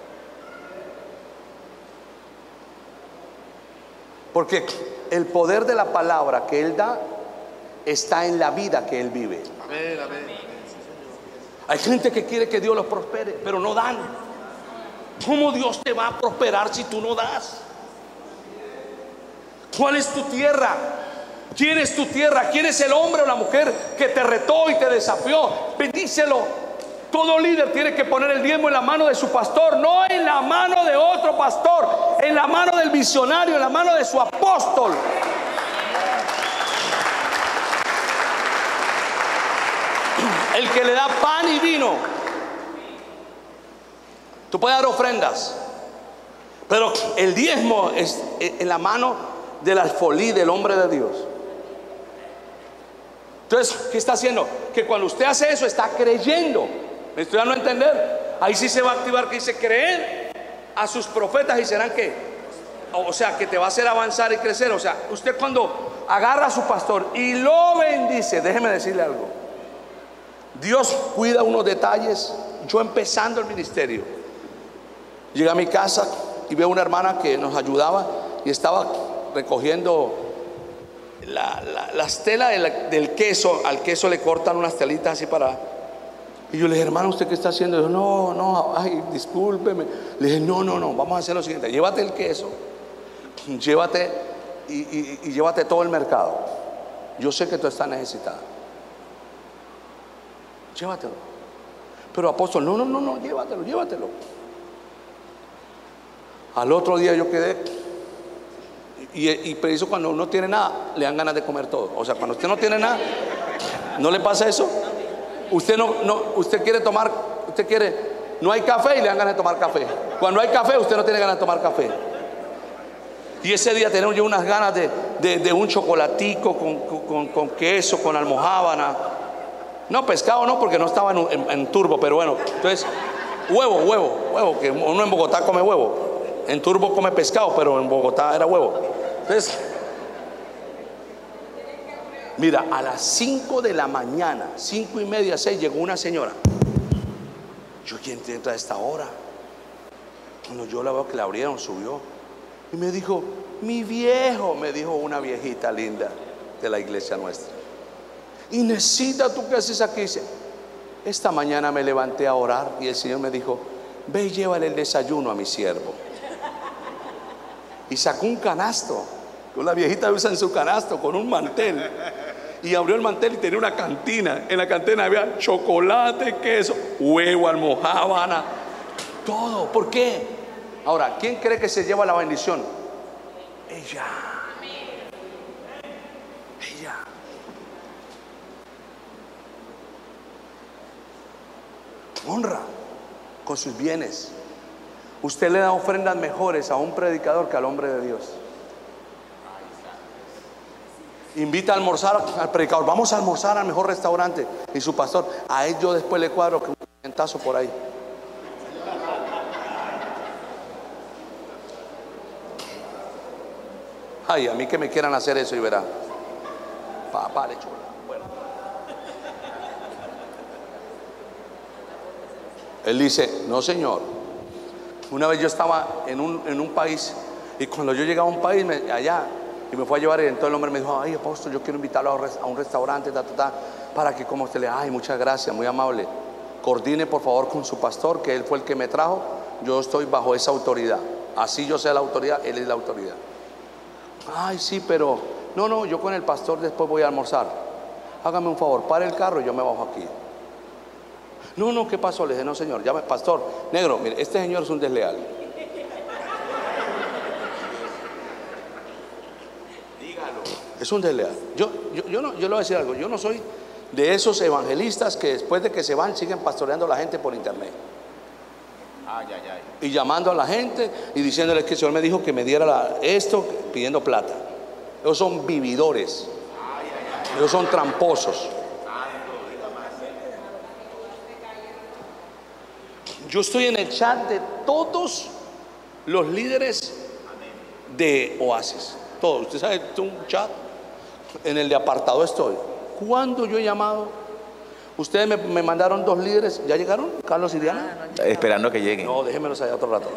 Porque el poder de la palabra que él da está en la vida que él vive. Amén, amén. Hay gente que quiere que Dios los prospere, pero no dan. ¿Cómo Dios te va a prosperar si tú no das? ¿Cuál es tu tierra? ¿Quién es tu tierra? ¿Quién es el hombre o la mujer que te retó y te desafió? Bendícelo. Todo líder tiene que poner el diezmo en la mano de su pastor, no en la mano de otro pastor, en la mano del visionario, en la mano de su apóstol. El que le da pan y vino. Tú puedes dar ofrendas, pero el diezmo es en la mano del alfolí, del hombre de Dios. Entonces, ¿qué está haciendo? Que cuando usted hace eso, está creyendo. ¿Me estoy dando a entender? Ahí sí se va a activar que dice: creer a sus profetas y serán que, o sea, que te va a hacer avanzar y crecer. O sea, usted cuando agarra a su pastor y lo bendice, déjeme decirle algo. Dios cuida unos detalles. Yo empezando el ministerio, llegué a mi casa y veo una hermana que nos ayudaba y estaba recogiendo las telas del queso. Al queso le cortan unas telitas así para... Y yo le dije: hermano, ¿usted qué está haciendo? Y yo: no, ay, discúlpeme. Le dije: no, vamos a hacer lo siguiente. Llévate el queso, llévate y llévate todo el mercado. Yo sé que tú estás necesitada. Llévatelo. Pero apóstol, no, llévatelo. Al otro día yo quedé. Y preciso, cuando uno tiene nada, le dan ganas de comer todo. O sea, cuando usted no tiene nada, ¿no le pasa eso? Usted quiere tomar, no hay café y le dan ganas de tomar café. Cuando hay café, usted no tiene ganas de tomar café. Y ese día tenemos yo unas ganas de un chocolatico con queso, con almojábana. No, pescado no, porque no estaba en turbo, pero bueno. Entonces, huevo, que uno en Bogotá come huevo. En turbo come pescado, pero en Bogotá era huevo. Entonces, mira, a las 5 de la mañana, 5:30, 6, llegó una señora. Yo: ¿quién te entra a esta hora? Cuando yo la veo que la abrieron, subió y me dijo: mi viejo, me dijo una viejita linda de la iglesia nuestra. Y necesita, ¿tú qué haces aquí? Dice: esta mañana me levanté a orar y el Señor me dijo: ve y llévale el desayuno a mi siervo. Y sacó un canasto Con la viejita usa en su canasto, con un mantel. Y abrió el mantel y tenía una cantina. En la cantina había chocolate, queso, huevo, almojábana, todo. ¿Por qué? Ahora, ¿quién cree que se lleva la bendición? Ella. Ella. Honra con sus bienes. Usted le da ofrendas mejores a un predicador que al hombre de Dios. Invita a almorzar al predicador. Vamos a almorzar al mejor restaurante. Y su pastor, a él yo después le cuadro que un ventazo por ahí. Ay, a mí que me quieran hacer eso y verá. Papá, le chula. Bueno. Él dice, no señor. Una vez yo estaba en un país, y cuando yo llegaba a un país allá, y me fue a llevar, y entonces el hombre me dijo, ay apóstol, yo quiero invitarlo a un restaurante, para que como usted le, ay, muchas gracias, muy amable, coordine por favor con su pastor, que él fue el que me trajo, yo estoy bajo esa autoridad, así yo sea la autoridad, él es la autoridad. Ay sí, pero no, yo con el pastor después voy a almorzar. Hágame un favor, pare el carro y yo me bajo aquí. No, ¿qué pasó? Le dije, no señor, llame pastor, negro, mire, este señor es un desleal. Es un desleal. Yo le voy a decir algo. Yo no soy de esos evangelistas que después de que se van siguen pastoreando a la gente por internet. Y llamando a la gente y diciéndole que el Señor me dijo que me diera esto, pidiendo plata. Ellos son vividores. Ellos son tramposos. Yo estoy en el chat de todos los líderes de Oasis. Todos. Usted sabe, un chat. En el de apartado estoy. Cuando yo he llamado, ustedes me mandaron 2 líderes. ¿Ya llegaron? Carlos y Diana. Esperando que lleguen. No, déjenmelos allá otro rato.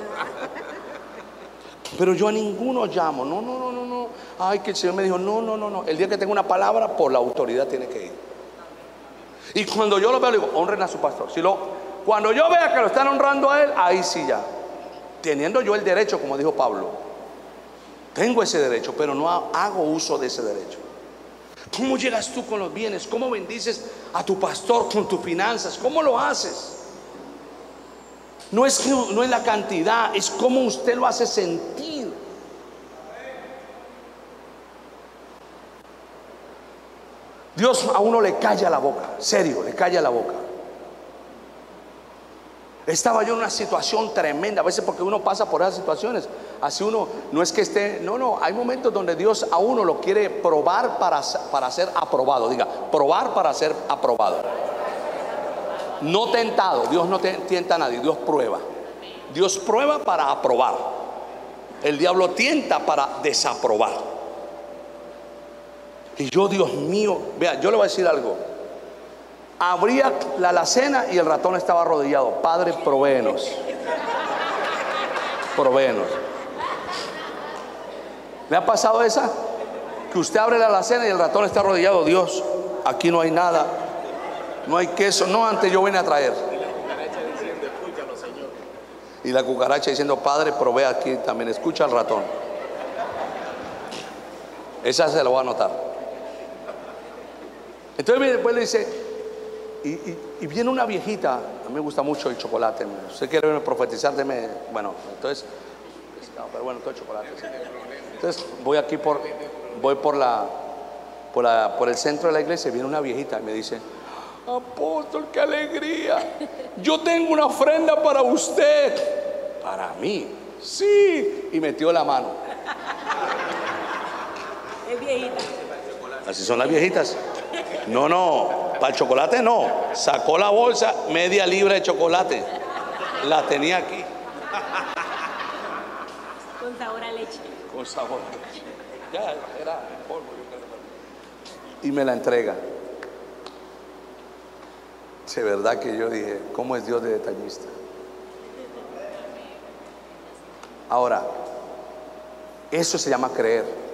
Pero yo a ninguno llamo. No. Ay, que el Señor me dijo, no. El día que tenga una palabra, por la autoridad tiene que ir. Y cuando yo lo veo, le digo, honren a su pastor. Cuando yo vea que lo están honrando a él, ahí sí ya. Teniendo yo el derecho, como dijo Pablo. Tengo ese derecho, pero no hago uso de ese derecho. ¿Cómo llegas tú con los bienes? ¿Cómo bendices a tu pastor con tus finanzas? ¿Cómo lo haces? No es la cantidad, es cómo usted lo hace sentir. Dios a uno le calla la boca, serio, le calla la boca. Estaba yo en una situación tremenda, a veces porque uno pasa por esas situaciones, así uno, no es que esté, hay momentos donde Dios a uno lo quiere probar para ser aprobado, diga, probar para ser aprobado. No tentado, Dios no tienta a nadie, Dios prueba. Dios prueba para aprobar. El diablo tienta para desaprobar. Y yo, Dios mío, vea, yo le voy a decir algo. Abría la alacena y el ratón estaba arrodillado. Padre, provéenos. Provéenos. ¿Le ha pasado esa? Que usted abre la alacena y el ratón está arrodillado. Dios, aquí no hay nada. No hay queso. No, antes yo vine a traer. Y la cucaracha diciendo, Padre, provee aquí también. Escucha al ratón. Esa se la voy a anotar. Entonces después le dice, y viene una viejita. A mí me gusta mucho el chocolate. Usted quiere profetizar, bueno, entonces, pero bueno, todo el chocolate. Entonces voy aquí por el centro de la iglesia. Viene una viejita y me dice, apóstol, qué alegría, yo tengo una ofrenda para usted. ¿Para mí? Sí. Y metió la mano. Es viejita. Así son las viejitas. No, para el chocolate no. Sacó la bolsa, media libra de chocolate. La tenía aquí. Con sabor a leche. Con sabor. Ya era polvo. Y me la entrega. De verdad que yo dije, ¿cómo es Dios de detallista? Ahora, eso se llama creer.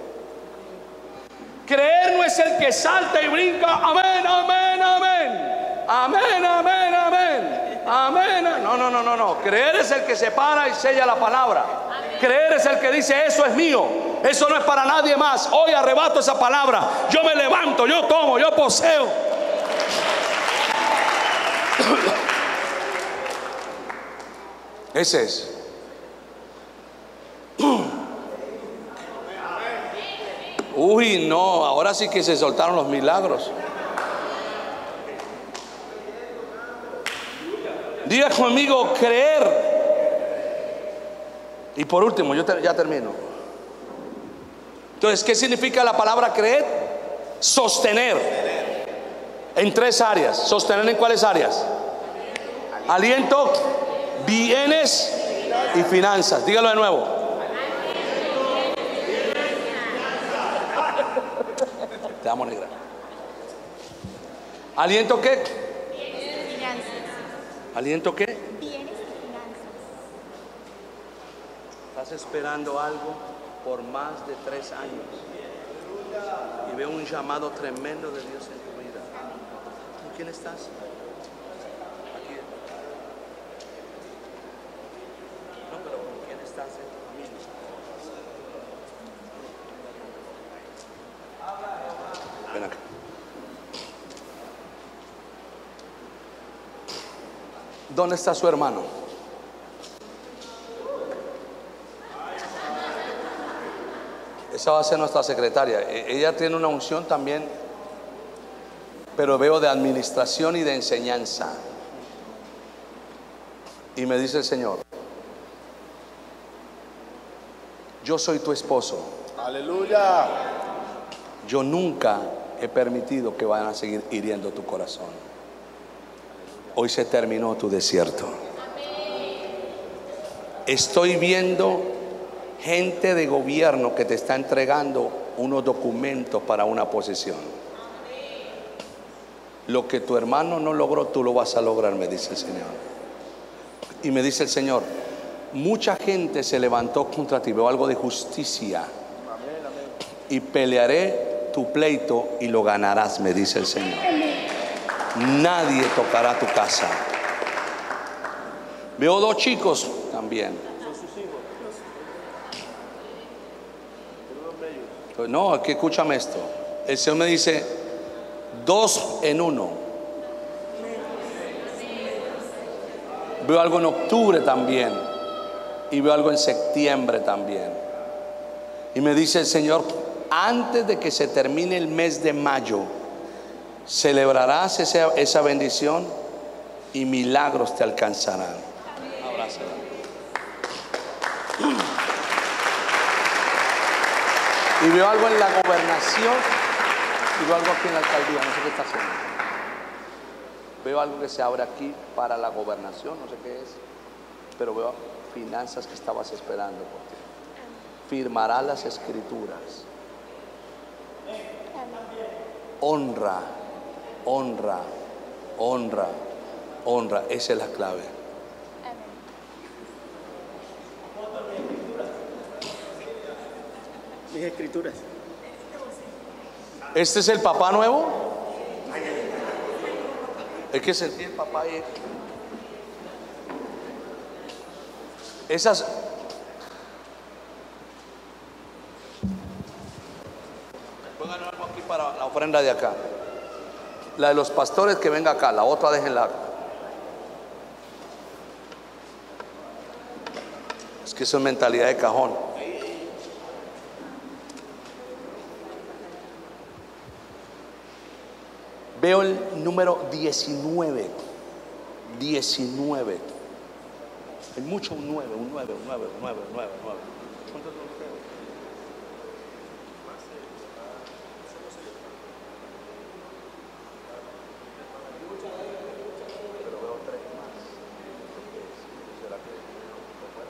Creer no es el que salta y brinca, amén, amén, amén, amén, amén, amén, amén. No. Creer es el que se para y sella la palabra. Creer es el que dice, eso es mío. Eso no es para nadie más. Hoy arrebato esa palabra. Yo me levanto, yo tomo, yo poseo. Ese es. Uy, no, ahora sí que se soltaron los milagros. Diga conmigo, creer. Y por último, ya termino. Entonces, ¿qué significa la palabra creer? Sostener. En 3 áreas. ¿Sostener en cuáles áreas? Aliento, bienes y finanzas. Dígalo de nuevo. Te amo, negra. ¿Aliento qué? Finanzas. ¿Aliento qué? Bienes y finanzas. Estás esperando algo por más de 3 años y veo un llamado tremendo de Dios en tu vida. ¿Con quién estás? Aquí. No, pero ¿con quién estás en tu familia? Ven acá. ¿Dónde está su hermano? Esa va a ser nuestra secretaria. Ella tiene una unción también, pero veo de administración y de enseñanza. Y me dice el Señor: yo soy tu esposo. Aleluya. Yo nunca he permitido que vayan a seguir hiriendo tu corazón. Hoy se terminó tu desierto. Estoy viendo gente de gobierno que te está entregando unos documentos para una posesión. Lo que tu hermano no logró, tú lo vas a lograr, me dice el Señor. Y me dice el Señor: mucha gente se levantó contra ti. Veo algo de justicia. Y pelearé tu pleito y lo ganarás, me dice el Señor. Nadie tocará tu casa. Veo 2 chicos también. No, aquí escúchame esto. El Señor me dice: 2 en 1. Veo algo en octubre también. Y veo algo en septiembre también. Y me dice el Señor: antes de que se termine el mes de mayo, celebrarás esa bendición y milagros te alcanzarán. Abrázala. Y veo algo en la gobernación y veo algo aquí en la alcaldía. No sé qué está haciendo. Veo algo que se abre aquí para la gobernación, no sé qué es, pero veo finanzas que estabas esperando por ti. Firmará las escrituras. Honra, honra, honra, honra. Esa es la clave. Mis escrituras. ¿Este es el papá nuevo? Es que sentí el papá ahí. Esas. Pongan algo aquí para la ofrenda de acá. La de los pastores que venga acá, la otra déjenla acá. Es que eso es mentalidad de cajón. Veo el número 19. 19. Hay mucho un 9, un 9, un 9, un 9, un 9, un 9. ¿Cuántos son ustedes? Pero veo 3 más. ¿Será que no fue?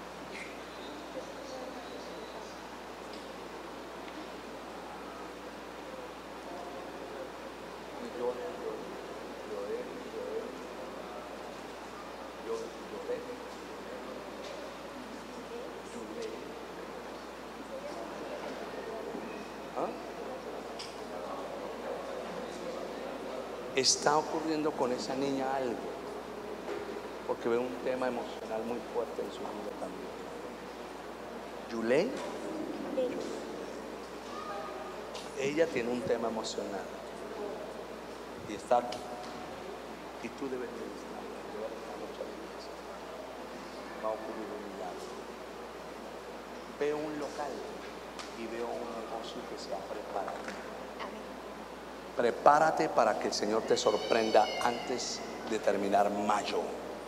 Está ocurriendo con esa niña algo, porque veo un tema emocional muy fuerte en su vida también. Yulei, Ella tiene un tema emocional y está aquí. Y tú debes ministrarla. Llevar esta noche a la iglesia. Va a ocurrir un milagro. Veo un local y veo un negocio que se ha preparado. Prepárate para que el Señor te sorprenda antes de terminar mayo.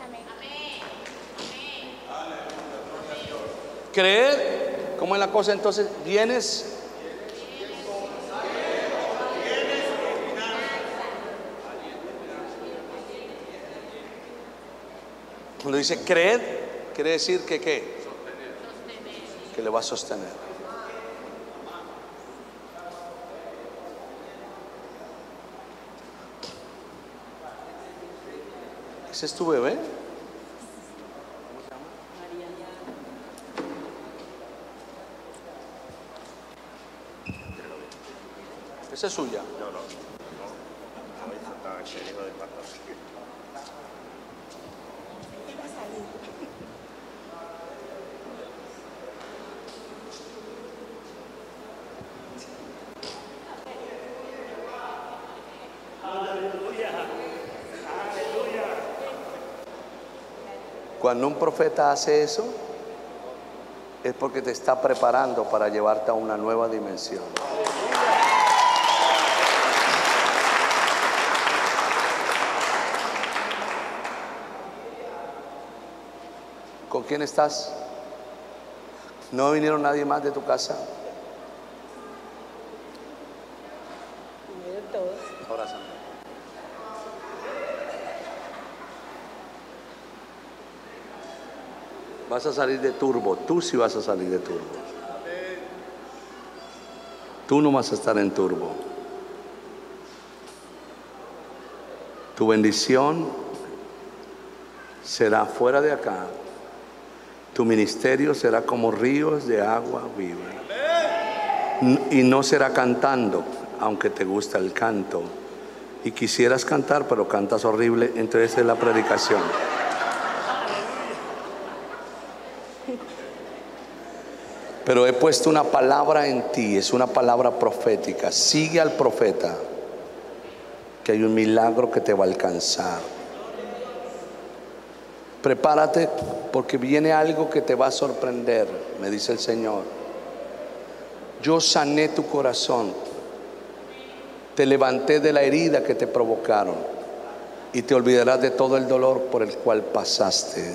Creer, ¿cómo es la cosa entonces? Vienes. Cuando dice creer, quiere decir que ¿qué? Que le va a sostener. ¿Ese es tu bebé? ¿Esa es suya? No. El hijo del pastor. Cuando un profeta hace eso, es porque te está preparando para llevarte a una nueva dimensión. ¿Con quién estás? ¿No vinieron nadie más de tu casa? Vinieron todos. Abrázame. Vas a salir de turbo. Tú sí vas a salir de turbo. Tú no vas a estar en turbo. Tu bendición será fuera de acá. Tu ministerio será como ríos de agua viva. Y no será cantando, aunque te gusta el canto. Y quisieras cantar, pero cantas horrible. Entonces es la predicación. Pero he puesto una palabra en ti, es una palabra profética. Sigue al profeta, que hay un milagro que te va a alcanzar. Prepárate porque viene algo que te va a sorprender, me dice el Señor. Yo sané tu corazón, te levanté de la herida que te provocaron y te olvidarás de todo el dolor por el cual pasaste.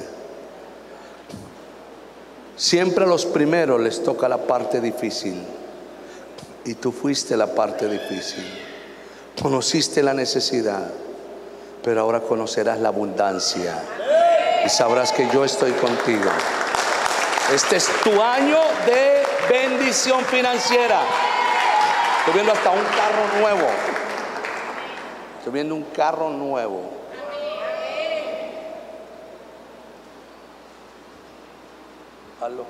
Siempre a los primeros les toca la parte difícil y tú fuiste la parte difícil. Conociste la necesidad, pero ahora conocerás la abundancia y sabrás que yo estoy contigo. Este es tu año de bendición financiera. Estoy viendo hasta un carro nuevo. Estoy viendo un carro nuevo. Hazlo.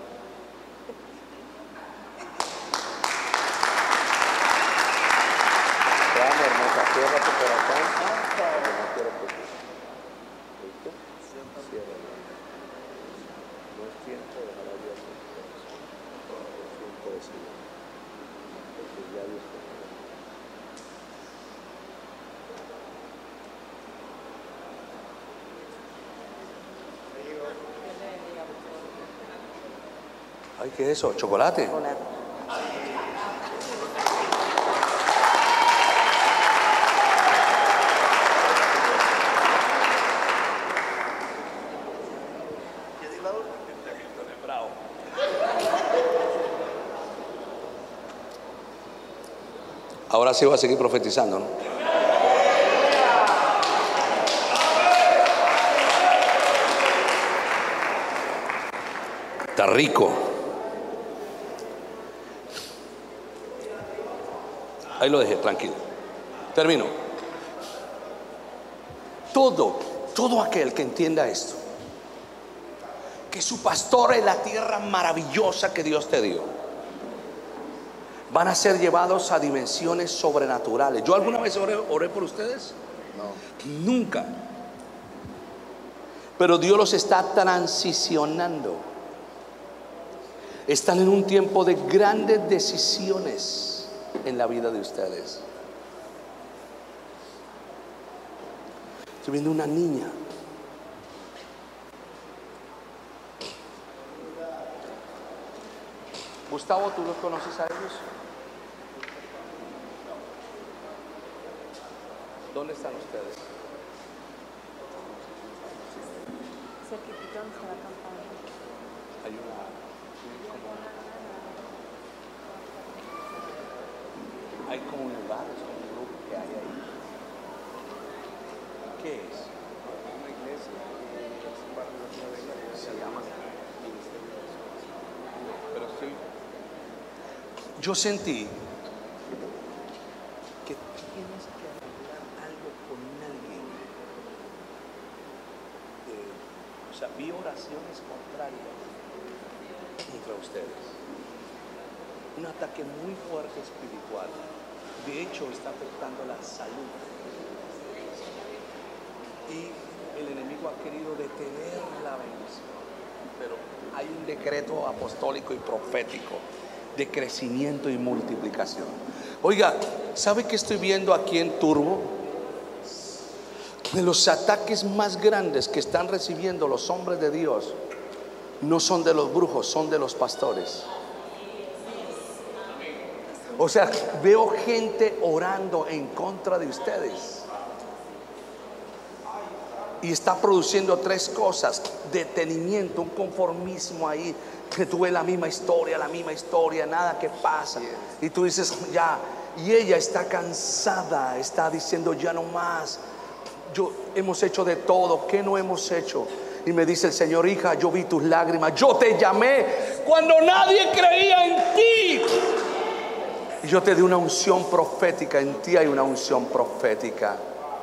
Vamos, hermosa, cierra tu corazón. No quiero que ¿viste? Cierra. No es tiempo de dejar a Dios en tu corazón. Es tiempo de seguir. Porque ya Dios te quiere. Ay, ¿qué es eso? ¿Chocolate? Ahora sí va a seguir profetizando, ¿no? Está rico. Ahí lo dejé, tranquilo. Termino. Todo aquel que entienda esto, que su pastor es la tierra maravillosa que Dios te dio, van a ser llevados a dimensiones sobrenaturales. ¿Yo alguna vez oré por ustedes? No. Nunca. Pero Dios los está transicionando. Están en un tiempo de grandes decisiones en la vida de ustedes. Estoy viendo una niña. Gustavo, ¿tú los conoces a ellos? ¿Dónde están ustedes? Cerquitita donde está la campana. Hay una, hay como un lugar, es como un grupo que hay ahí. ¿Qué es? Una iglesia, Se llama. Pero sí. Yo sentí que tienes que arreglar algo con alguien. O sea, vi oraciones contrarias contra ustedes. Un ataque muy fuerte espiritual. De hecho, está afectando la salud. Y el enemigo ha querido detener la bendición. Pero hay un decreto apostólico y profético de crecimiento y multiplicación. Oiga, ¿sabe qué estoy viendo aquí en Turbo? De los ataques más grandes que están recibiendo los hombres de Dios no son de los brujos, son de los pastores. O sea, veo gente orando en contra de ustedes. Y está produciendo tres cosas: detenimiento, un conformismo ahí, que tú ves la misma historia, nada que pasa. Y tú dices, ya. Y ella está cansada, está diciendo, ya no más. Hemos hecho de todo, ¿qué no hemos hecho? Y me dice el Señor, hija, yo vi tus lágrimas, yo te llamé cuando nadie creía en ti. Y yo te di una unción profética, en ti hay una unción profética.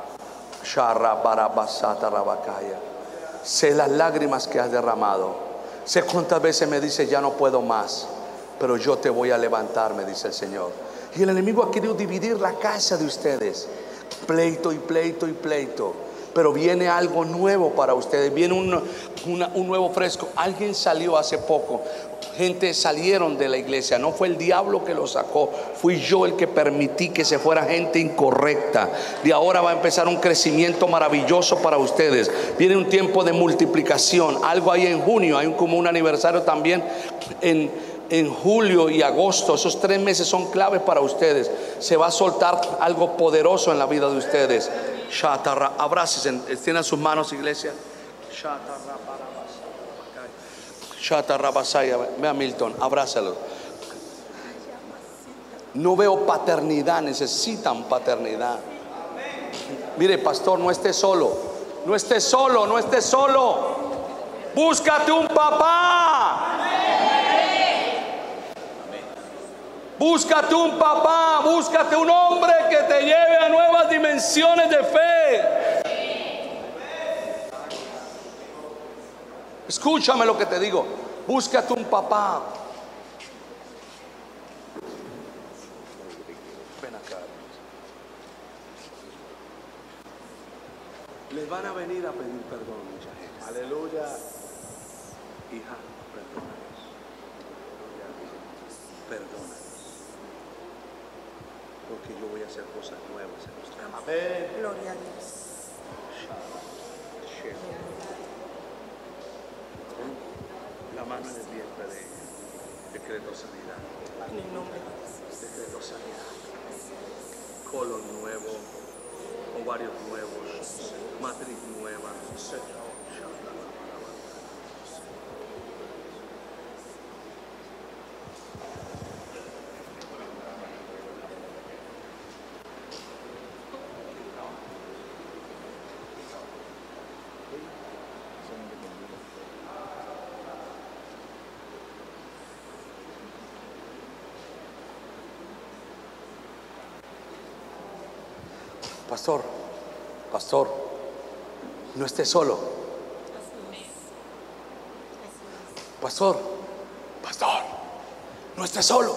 Sé las lágrimas que has derramado. Sé cuántas veces me dice, ya no puedo más, pero yo te voy a levantar, me dice el Señor. Y el enemigo ha querido dividir la casa de ustedes, pleito y pleito y pleito. Pero viene algo nuevo para ustedes, viene un nuevo fresco. Alguien salió hace poco, gente salieron de la iglesia. No fue el diablo que lo sacó, fui yo el que permití que se fuera gente incorrecta. De ahora va a empezar un crecimiento maravilloso para ustedes. Viene un tiempo de multiplicación. Algo ahí en junio, hay como un aniversario también en julio y agosto. Esos 3 meses son claves para ustedes. Se va a soltar algo poderoso en la vida de ustedes. Abrácense, extiendan sus manos, iglesia. Vea Milton, abrázalo. No veo paternidad, necesitan paternidad. Mire, pastor, no esté solo. No esté solo, no esté solo. Búscate un papá. Búscate un papá, búscate un hombre que te lleve a nuevas dimensiones de fe. Escúchame lo que te digo. Búscate un papá. Ven acá. Les van a venir a pedir perdón mucha gente. Aleluya. Hija, perdónanos. Perdónanos. Porque yo voy a hacer cosas nuevas en nuestra vida. Amén. Gloria a Dios. La mano en el vientre de ella. Decreto sanidad. En el nombre de Jesús. Decreto sanidad. Colon nuevo, ovarios nuevos, matriz nueva. Pastor, no esté solo. Pastor, no esté solo.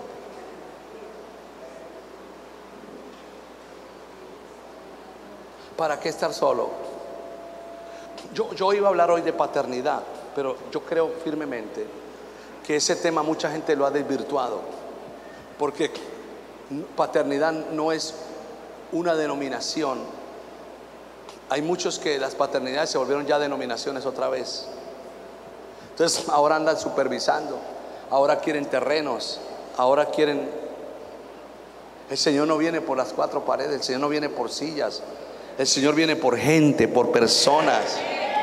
¿Para qué estar solo? Yo iba a hablar hoy de paternidad, pero yo creo firmemente que ese tema mucha gente lo ha desvirtuado, porque paternidad no es una denominación. Hay muchos que las paternidades se volvieron ya denominaciones otra vez. Entonces ahora andan supervisando, ahora quieren terrenos, ahora quieren. El Señor no viene por las cuatro paredes, el Señor no viene por sillas, el Señor viene por gente, por personas.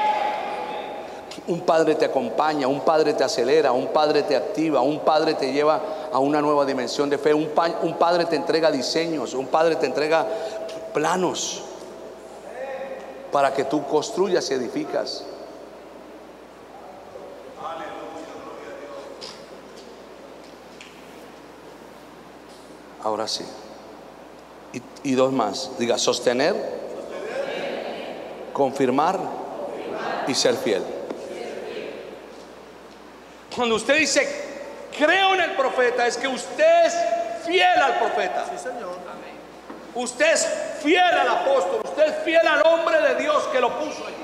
Un padre te acompaña, un padre te acelera, un padre te activa, un padre te lleva a una nueva dimensión de fe, un padre te entrega diseños, un padre te entrega planos para que tú construyas y edificas. Ahora sí. Y dos más. Diga: sostener, confirmar y ser fiel. Cuando usted dice creo en el profeta, es que usted es fiel al profeta. Sí, Señor. Usted es fiel al apóstol, usted es fiel al hombre de Dios que lo puso allí.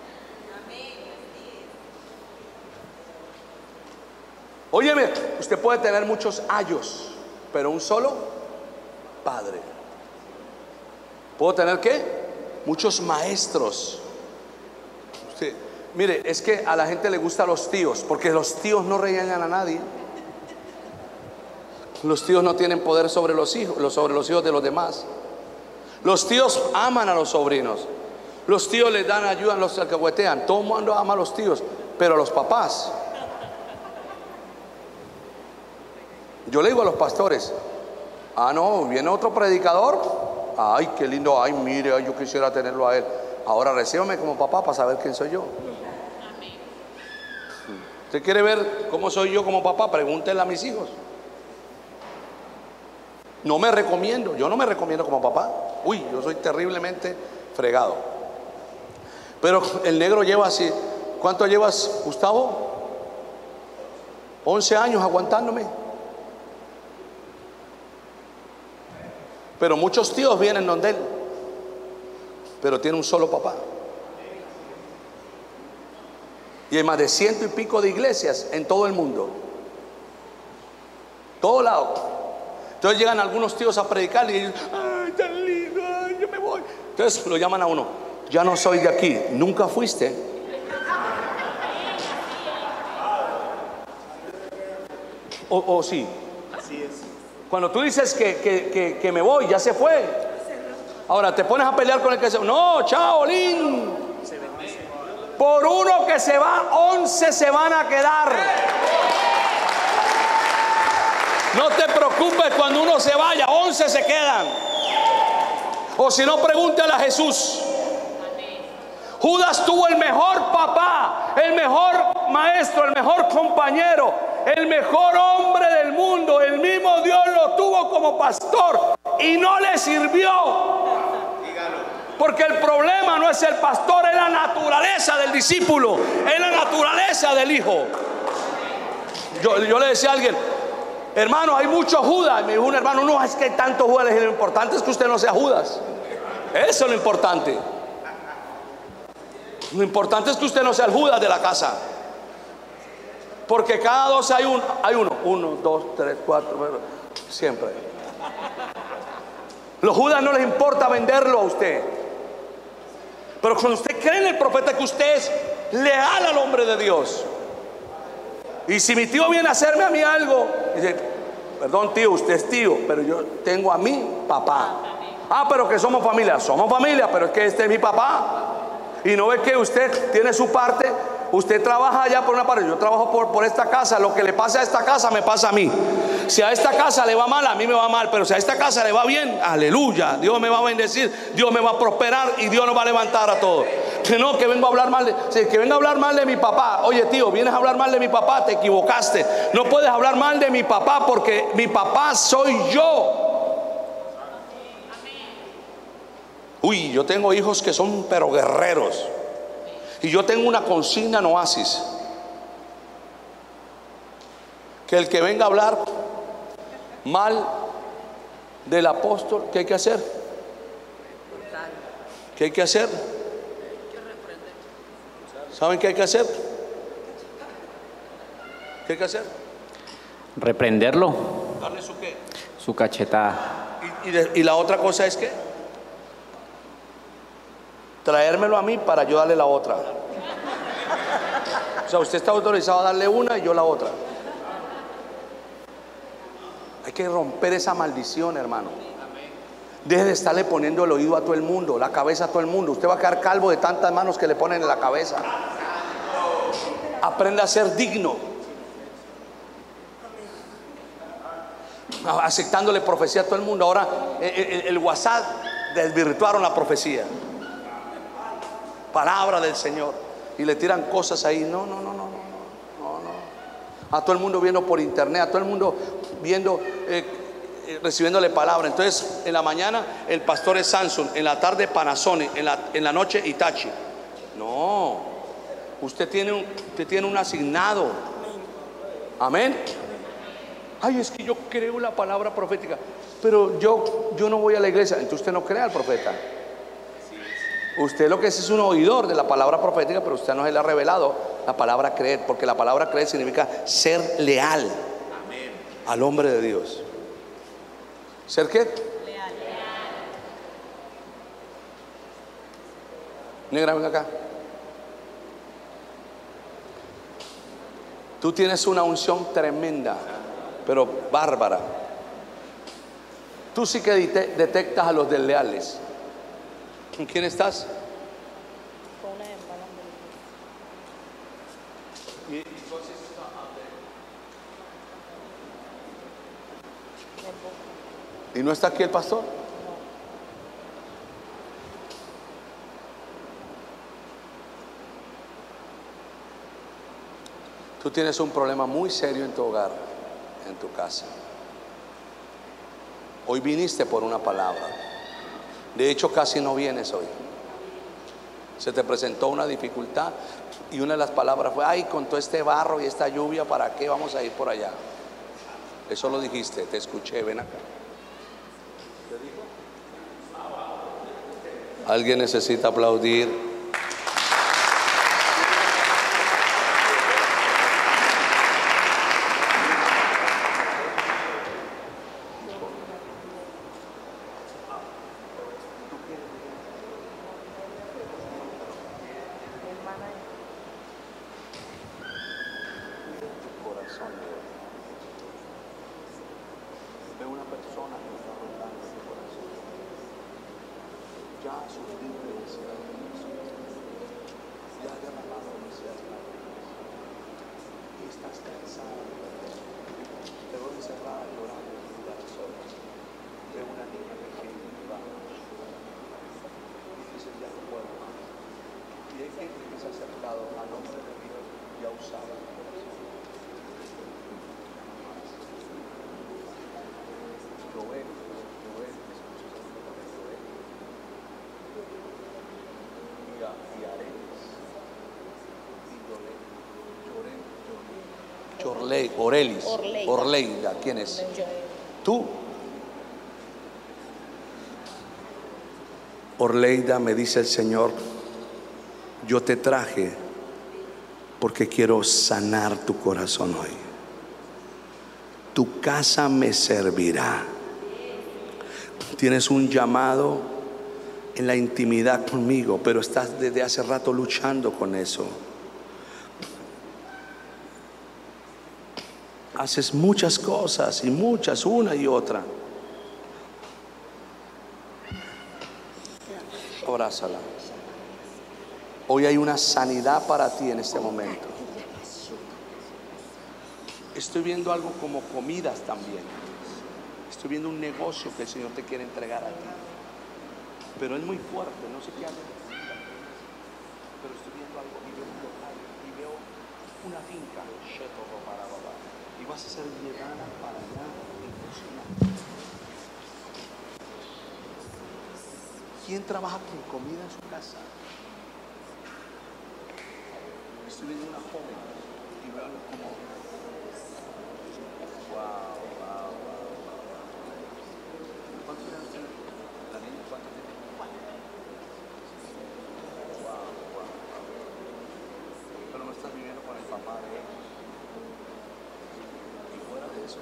Óyeme, usted puede tener muchos ayos, pero un solo padre. ¿Puedo tener qué? Muchos maestros. Sí. Mire, es que a la gente le gustan los tíos, porque los tíos no regañan a nadie. Los tíos no tienen poder sobre los hijos, sobre los hijos de los demás. Los tíos aman a los sobrinos. Los tíos les dan ayuda, los alcahuetean. Todo el mundo ama a los tíos, pero a los papás. Yo le digo a los pastores: ah, no, viene otro predicador. Ay, qué lindo, ay, mire, ay, yo quisiera tenerlo a él. Ahora recíbame como papá para saber quién soy yo. ¿Usted quiere ver cómo soy yo como papá? Pregúntenle a mis hijos. No me recomiendo, yo no me recomiendo como papá. Uy, yo soy terriblemente fregado. Pero el negro lleva así. ¿Cuánto llevas, Gustavo? 11 años aguantándome. Pero muchos tíos vienen donde él, pero tiene un solo papá. Y hay más de 100 y pico de iglesias en todo el mundo, todo lado. Entonces llegan algunos tíos a predicar y dicen: ay, tan lindo, ay, yo me voy. Entonces lo llaman a uno: ya no soy de aquí. ¿Nunca fuiste? O sí. Así es. Cuando tú dices que me voy, ya se fue. Ahora te pones a pelear con el que se va. No, chao, Lin. Por uno que se va, 11 se van a quedar. No te preocupes cuando uno se vaya, 11 se quedan. O si no, pregúntale a Jesús. Judas tuvo el mejor papá, el mejor maestro, el mejor compañero, el mejor hombre del mundo. El mismo Dios lo tuvo como pastor y no le sirvió. Porque el problema no es el pastor, es la naturaleza del discípulo, es la naturaleza del hijo. Yo le decía a alguien: hermano, hay muchos Judas. Me dijo un hermano: no, es que hay tantos Judas. Le dije: lo importante es que usted no sea Judas. Eso es lo importante. Lo importante es que usted no sea el Judas de la casa. Porque cada 12 hay uno. 1, 2, 3, 4, siempre. Los Judas no les importa venderlo a usted. Pero cuando usted cree en el profeta, que usted es leal al hombre de Dios. Y si mi tío viene a hacerme a mí algo, dice: perdón, tío, usted es tío, pero yo tengo a mi papá. Ah, pero que somos familia. Somos familia, pero es que este es mi papá. Y no ve que usted tiene su parte. Usted trabaja allá por una parte, yo trabajo por esta casa. Lo que le pasa a esta casa me pasa a mí. Si a esta casa le va mal, a mí me va mal. Pero si a esta casa le va bien, aleluya, Dios me va a bendecir, Dios me va a prosperar y Dios nos va a levantar a todos. Que no, que vengo a hablar mal que venga a hablar mal de mi papá. Oye, tío, vienes a hablar mal de mi papá, te equivocaste. No puedes hablar mal de mi papá, porque mi papá soy yo. Uy, yo tengo hijos que son pero guerreros. Y yo tengo una consigna en Oasis: que el que venga a hablar mal del apóstol, ¿qué hay que hacer? ¿Qué hay que hacer? ¿Saben qué hay que hacer? ¿Qué hay que hacer? Reprenderlo, ¿Darle su qué? su cachetada. Y la otra cosa es que traérmelo a mí para yo darle la otra. O sea, usted está autorizado a darle una y yo la otra. Hay que romper esa maldición, hermano. Deje de estarle poniendo el oído a todo el mundo, la cabeza a todo el mundo. Usted va a quedar calvo de tantas manos que le ponen en la cabeza. Aprenda a ser digno, aceptándole profecía a todo el mundo. Ahora el WhatsApp desvirtuaron la profecía, palabra del Señor, y le tiran cosas ahí. No. A todo el mundo viendo por internet, a todo el mundo viendo, recibiéndole palabra. Entonces en la mañana el pastor es Samsung, en la tarde Panasonic, en la noche Hitachi. No, usted tiene un asignado. Amén. Ay, es que yo creo la palabra profética, pero yo no voy a la iglesia. Entonces usted no cree al profeta. Usted lo que es un oidor de la palabra profética, pero usted no se le ha revelado la palabra creer, porque la palabra creer significa ser leal al hombre de Dios. ¿Ser qué? Leal. Negra, ven acá. Tú tienes una unción tremenda, pero bárbara. Tú sí que detectas a los desleales. ¿Con quién estás? Con una hembra de ¿Y no está aquí el pastor? Tú tienes un problema muy serio en tu hogar, en tu casa. Hoy viniste por una palabra. De hecho, casi no vienes hoy. Se te presentó una dificultad y una de las palabras fue: ay, con todo este barro y esta lluvia, ¿para qué vamos a ir por allá? Eso lo dijiste, te escuché, ven acá. Alguien necesita aplaudir. Orleida, ¿quién es? ¿Tú? Orleida, me dice el Señor, yo te traje porque quiero sanar tu corazón hoy. Tu casa me servirá. Tienes un llamado en la intimidad conmigo, pero estás desde hace rato luchando con eso. Haces muchas cosas y muchas, una y otra. Abrázala. Hoy hay una sanidad para ti en este momento. Estoy viendo algo como comidas también. Estoy viendo un negocio que el Señor te quiere entregar a ti. Pero es muy fuerte, no sé qué hace. Pero estoy viendo algo y veo un local y veo una finca. Y vas a ser llevada para allá en cocina. ¿Quién trabaja con comida en su casa? Estoy viendo una joven y veo algo como wow. ¿Cuántos años tiene? La niña, ¿cuántos tiene? Wow. Pero no estás viviendo con el papá de ella. Y fuera de eso,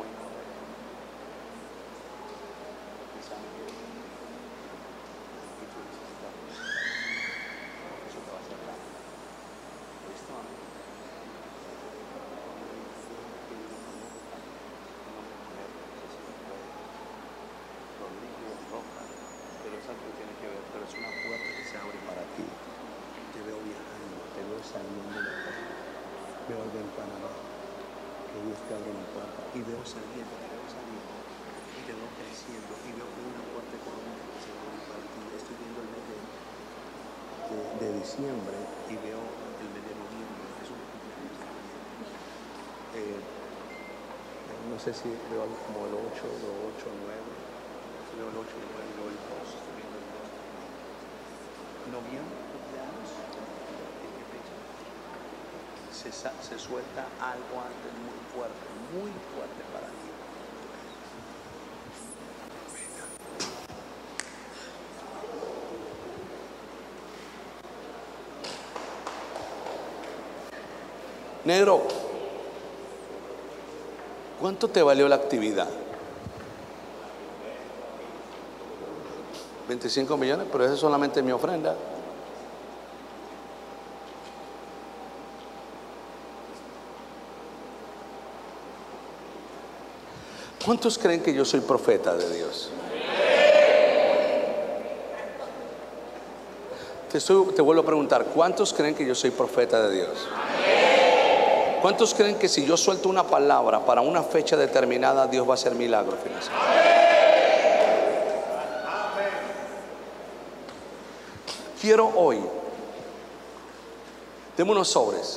Pero es algo que tiene que ver, pero es una puerta que se abre para ti. Te veo viajando, te veo saliendo de la puerta. Veo algo en Panamá, que Dios te abre una puerta. Y veo saliendo, y te veo creciendo, y veo una puerta económica que se abre para ti. Estoy viendo el mes de diciembre y veo el mes de noviembre. Es un cumpleaños también. No sé si veo algo como el 8 o 8 o 9. Veo el 8 y el 9, veo el 2, estoy viendo el 2. Noviembre, cumpleaños. ¿En qué fecha? Se suelta algo antes muy fuerte para ti. Negro, ¿cuánto te valió la actividad? 25 millones, pero eso es solamente mi ofrenda. ¿Cuántos creen que yo soy profeta de Dios? Te vuelvo a preguntar, ¿cuántos creen que yo soy profeta de Dios? ¿Cuántos creen que si yo suelto una palabra para una fecha determinada, Dios va a hacer milagros financieros? Quiero hoy, deme unos sobres.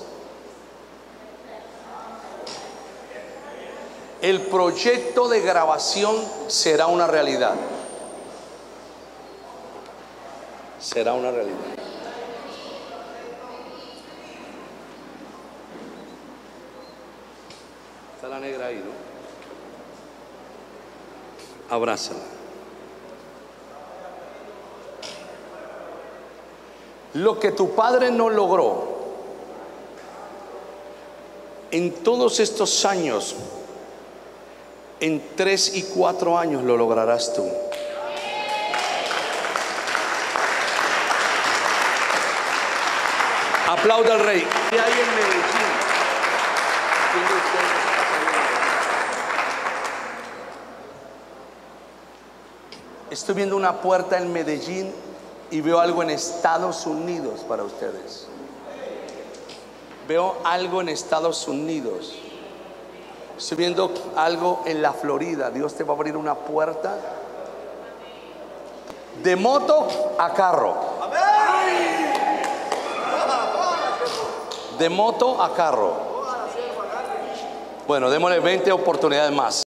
El proyecto de grabación será una realidad. Será una realidad. Está la negra ahí, ¿no? Abrázala. Lo que tu padre no logró en todos estos años, en 3 y 4 años lo lograrás tú. Aplauda al rey. ¿Qué hay en Medellín? ¿Quién de ustedes está viendo? Estoy viendo una puerta en Medellín y veo algo en Estados Unidos para ustedes. Veo algo en Estados Unidos. Estoy viendo algo en la Florida. Dios te va a abrir una puerta de moto a carro. De moto a carro. Bueno, démosle 20 oportunidades más.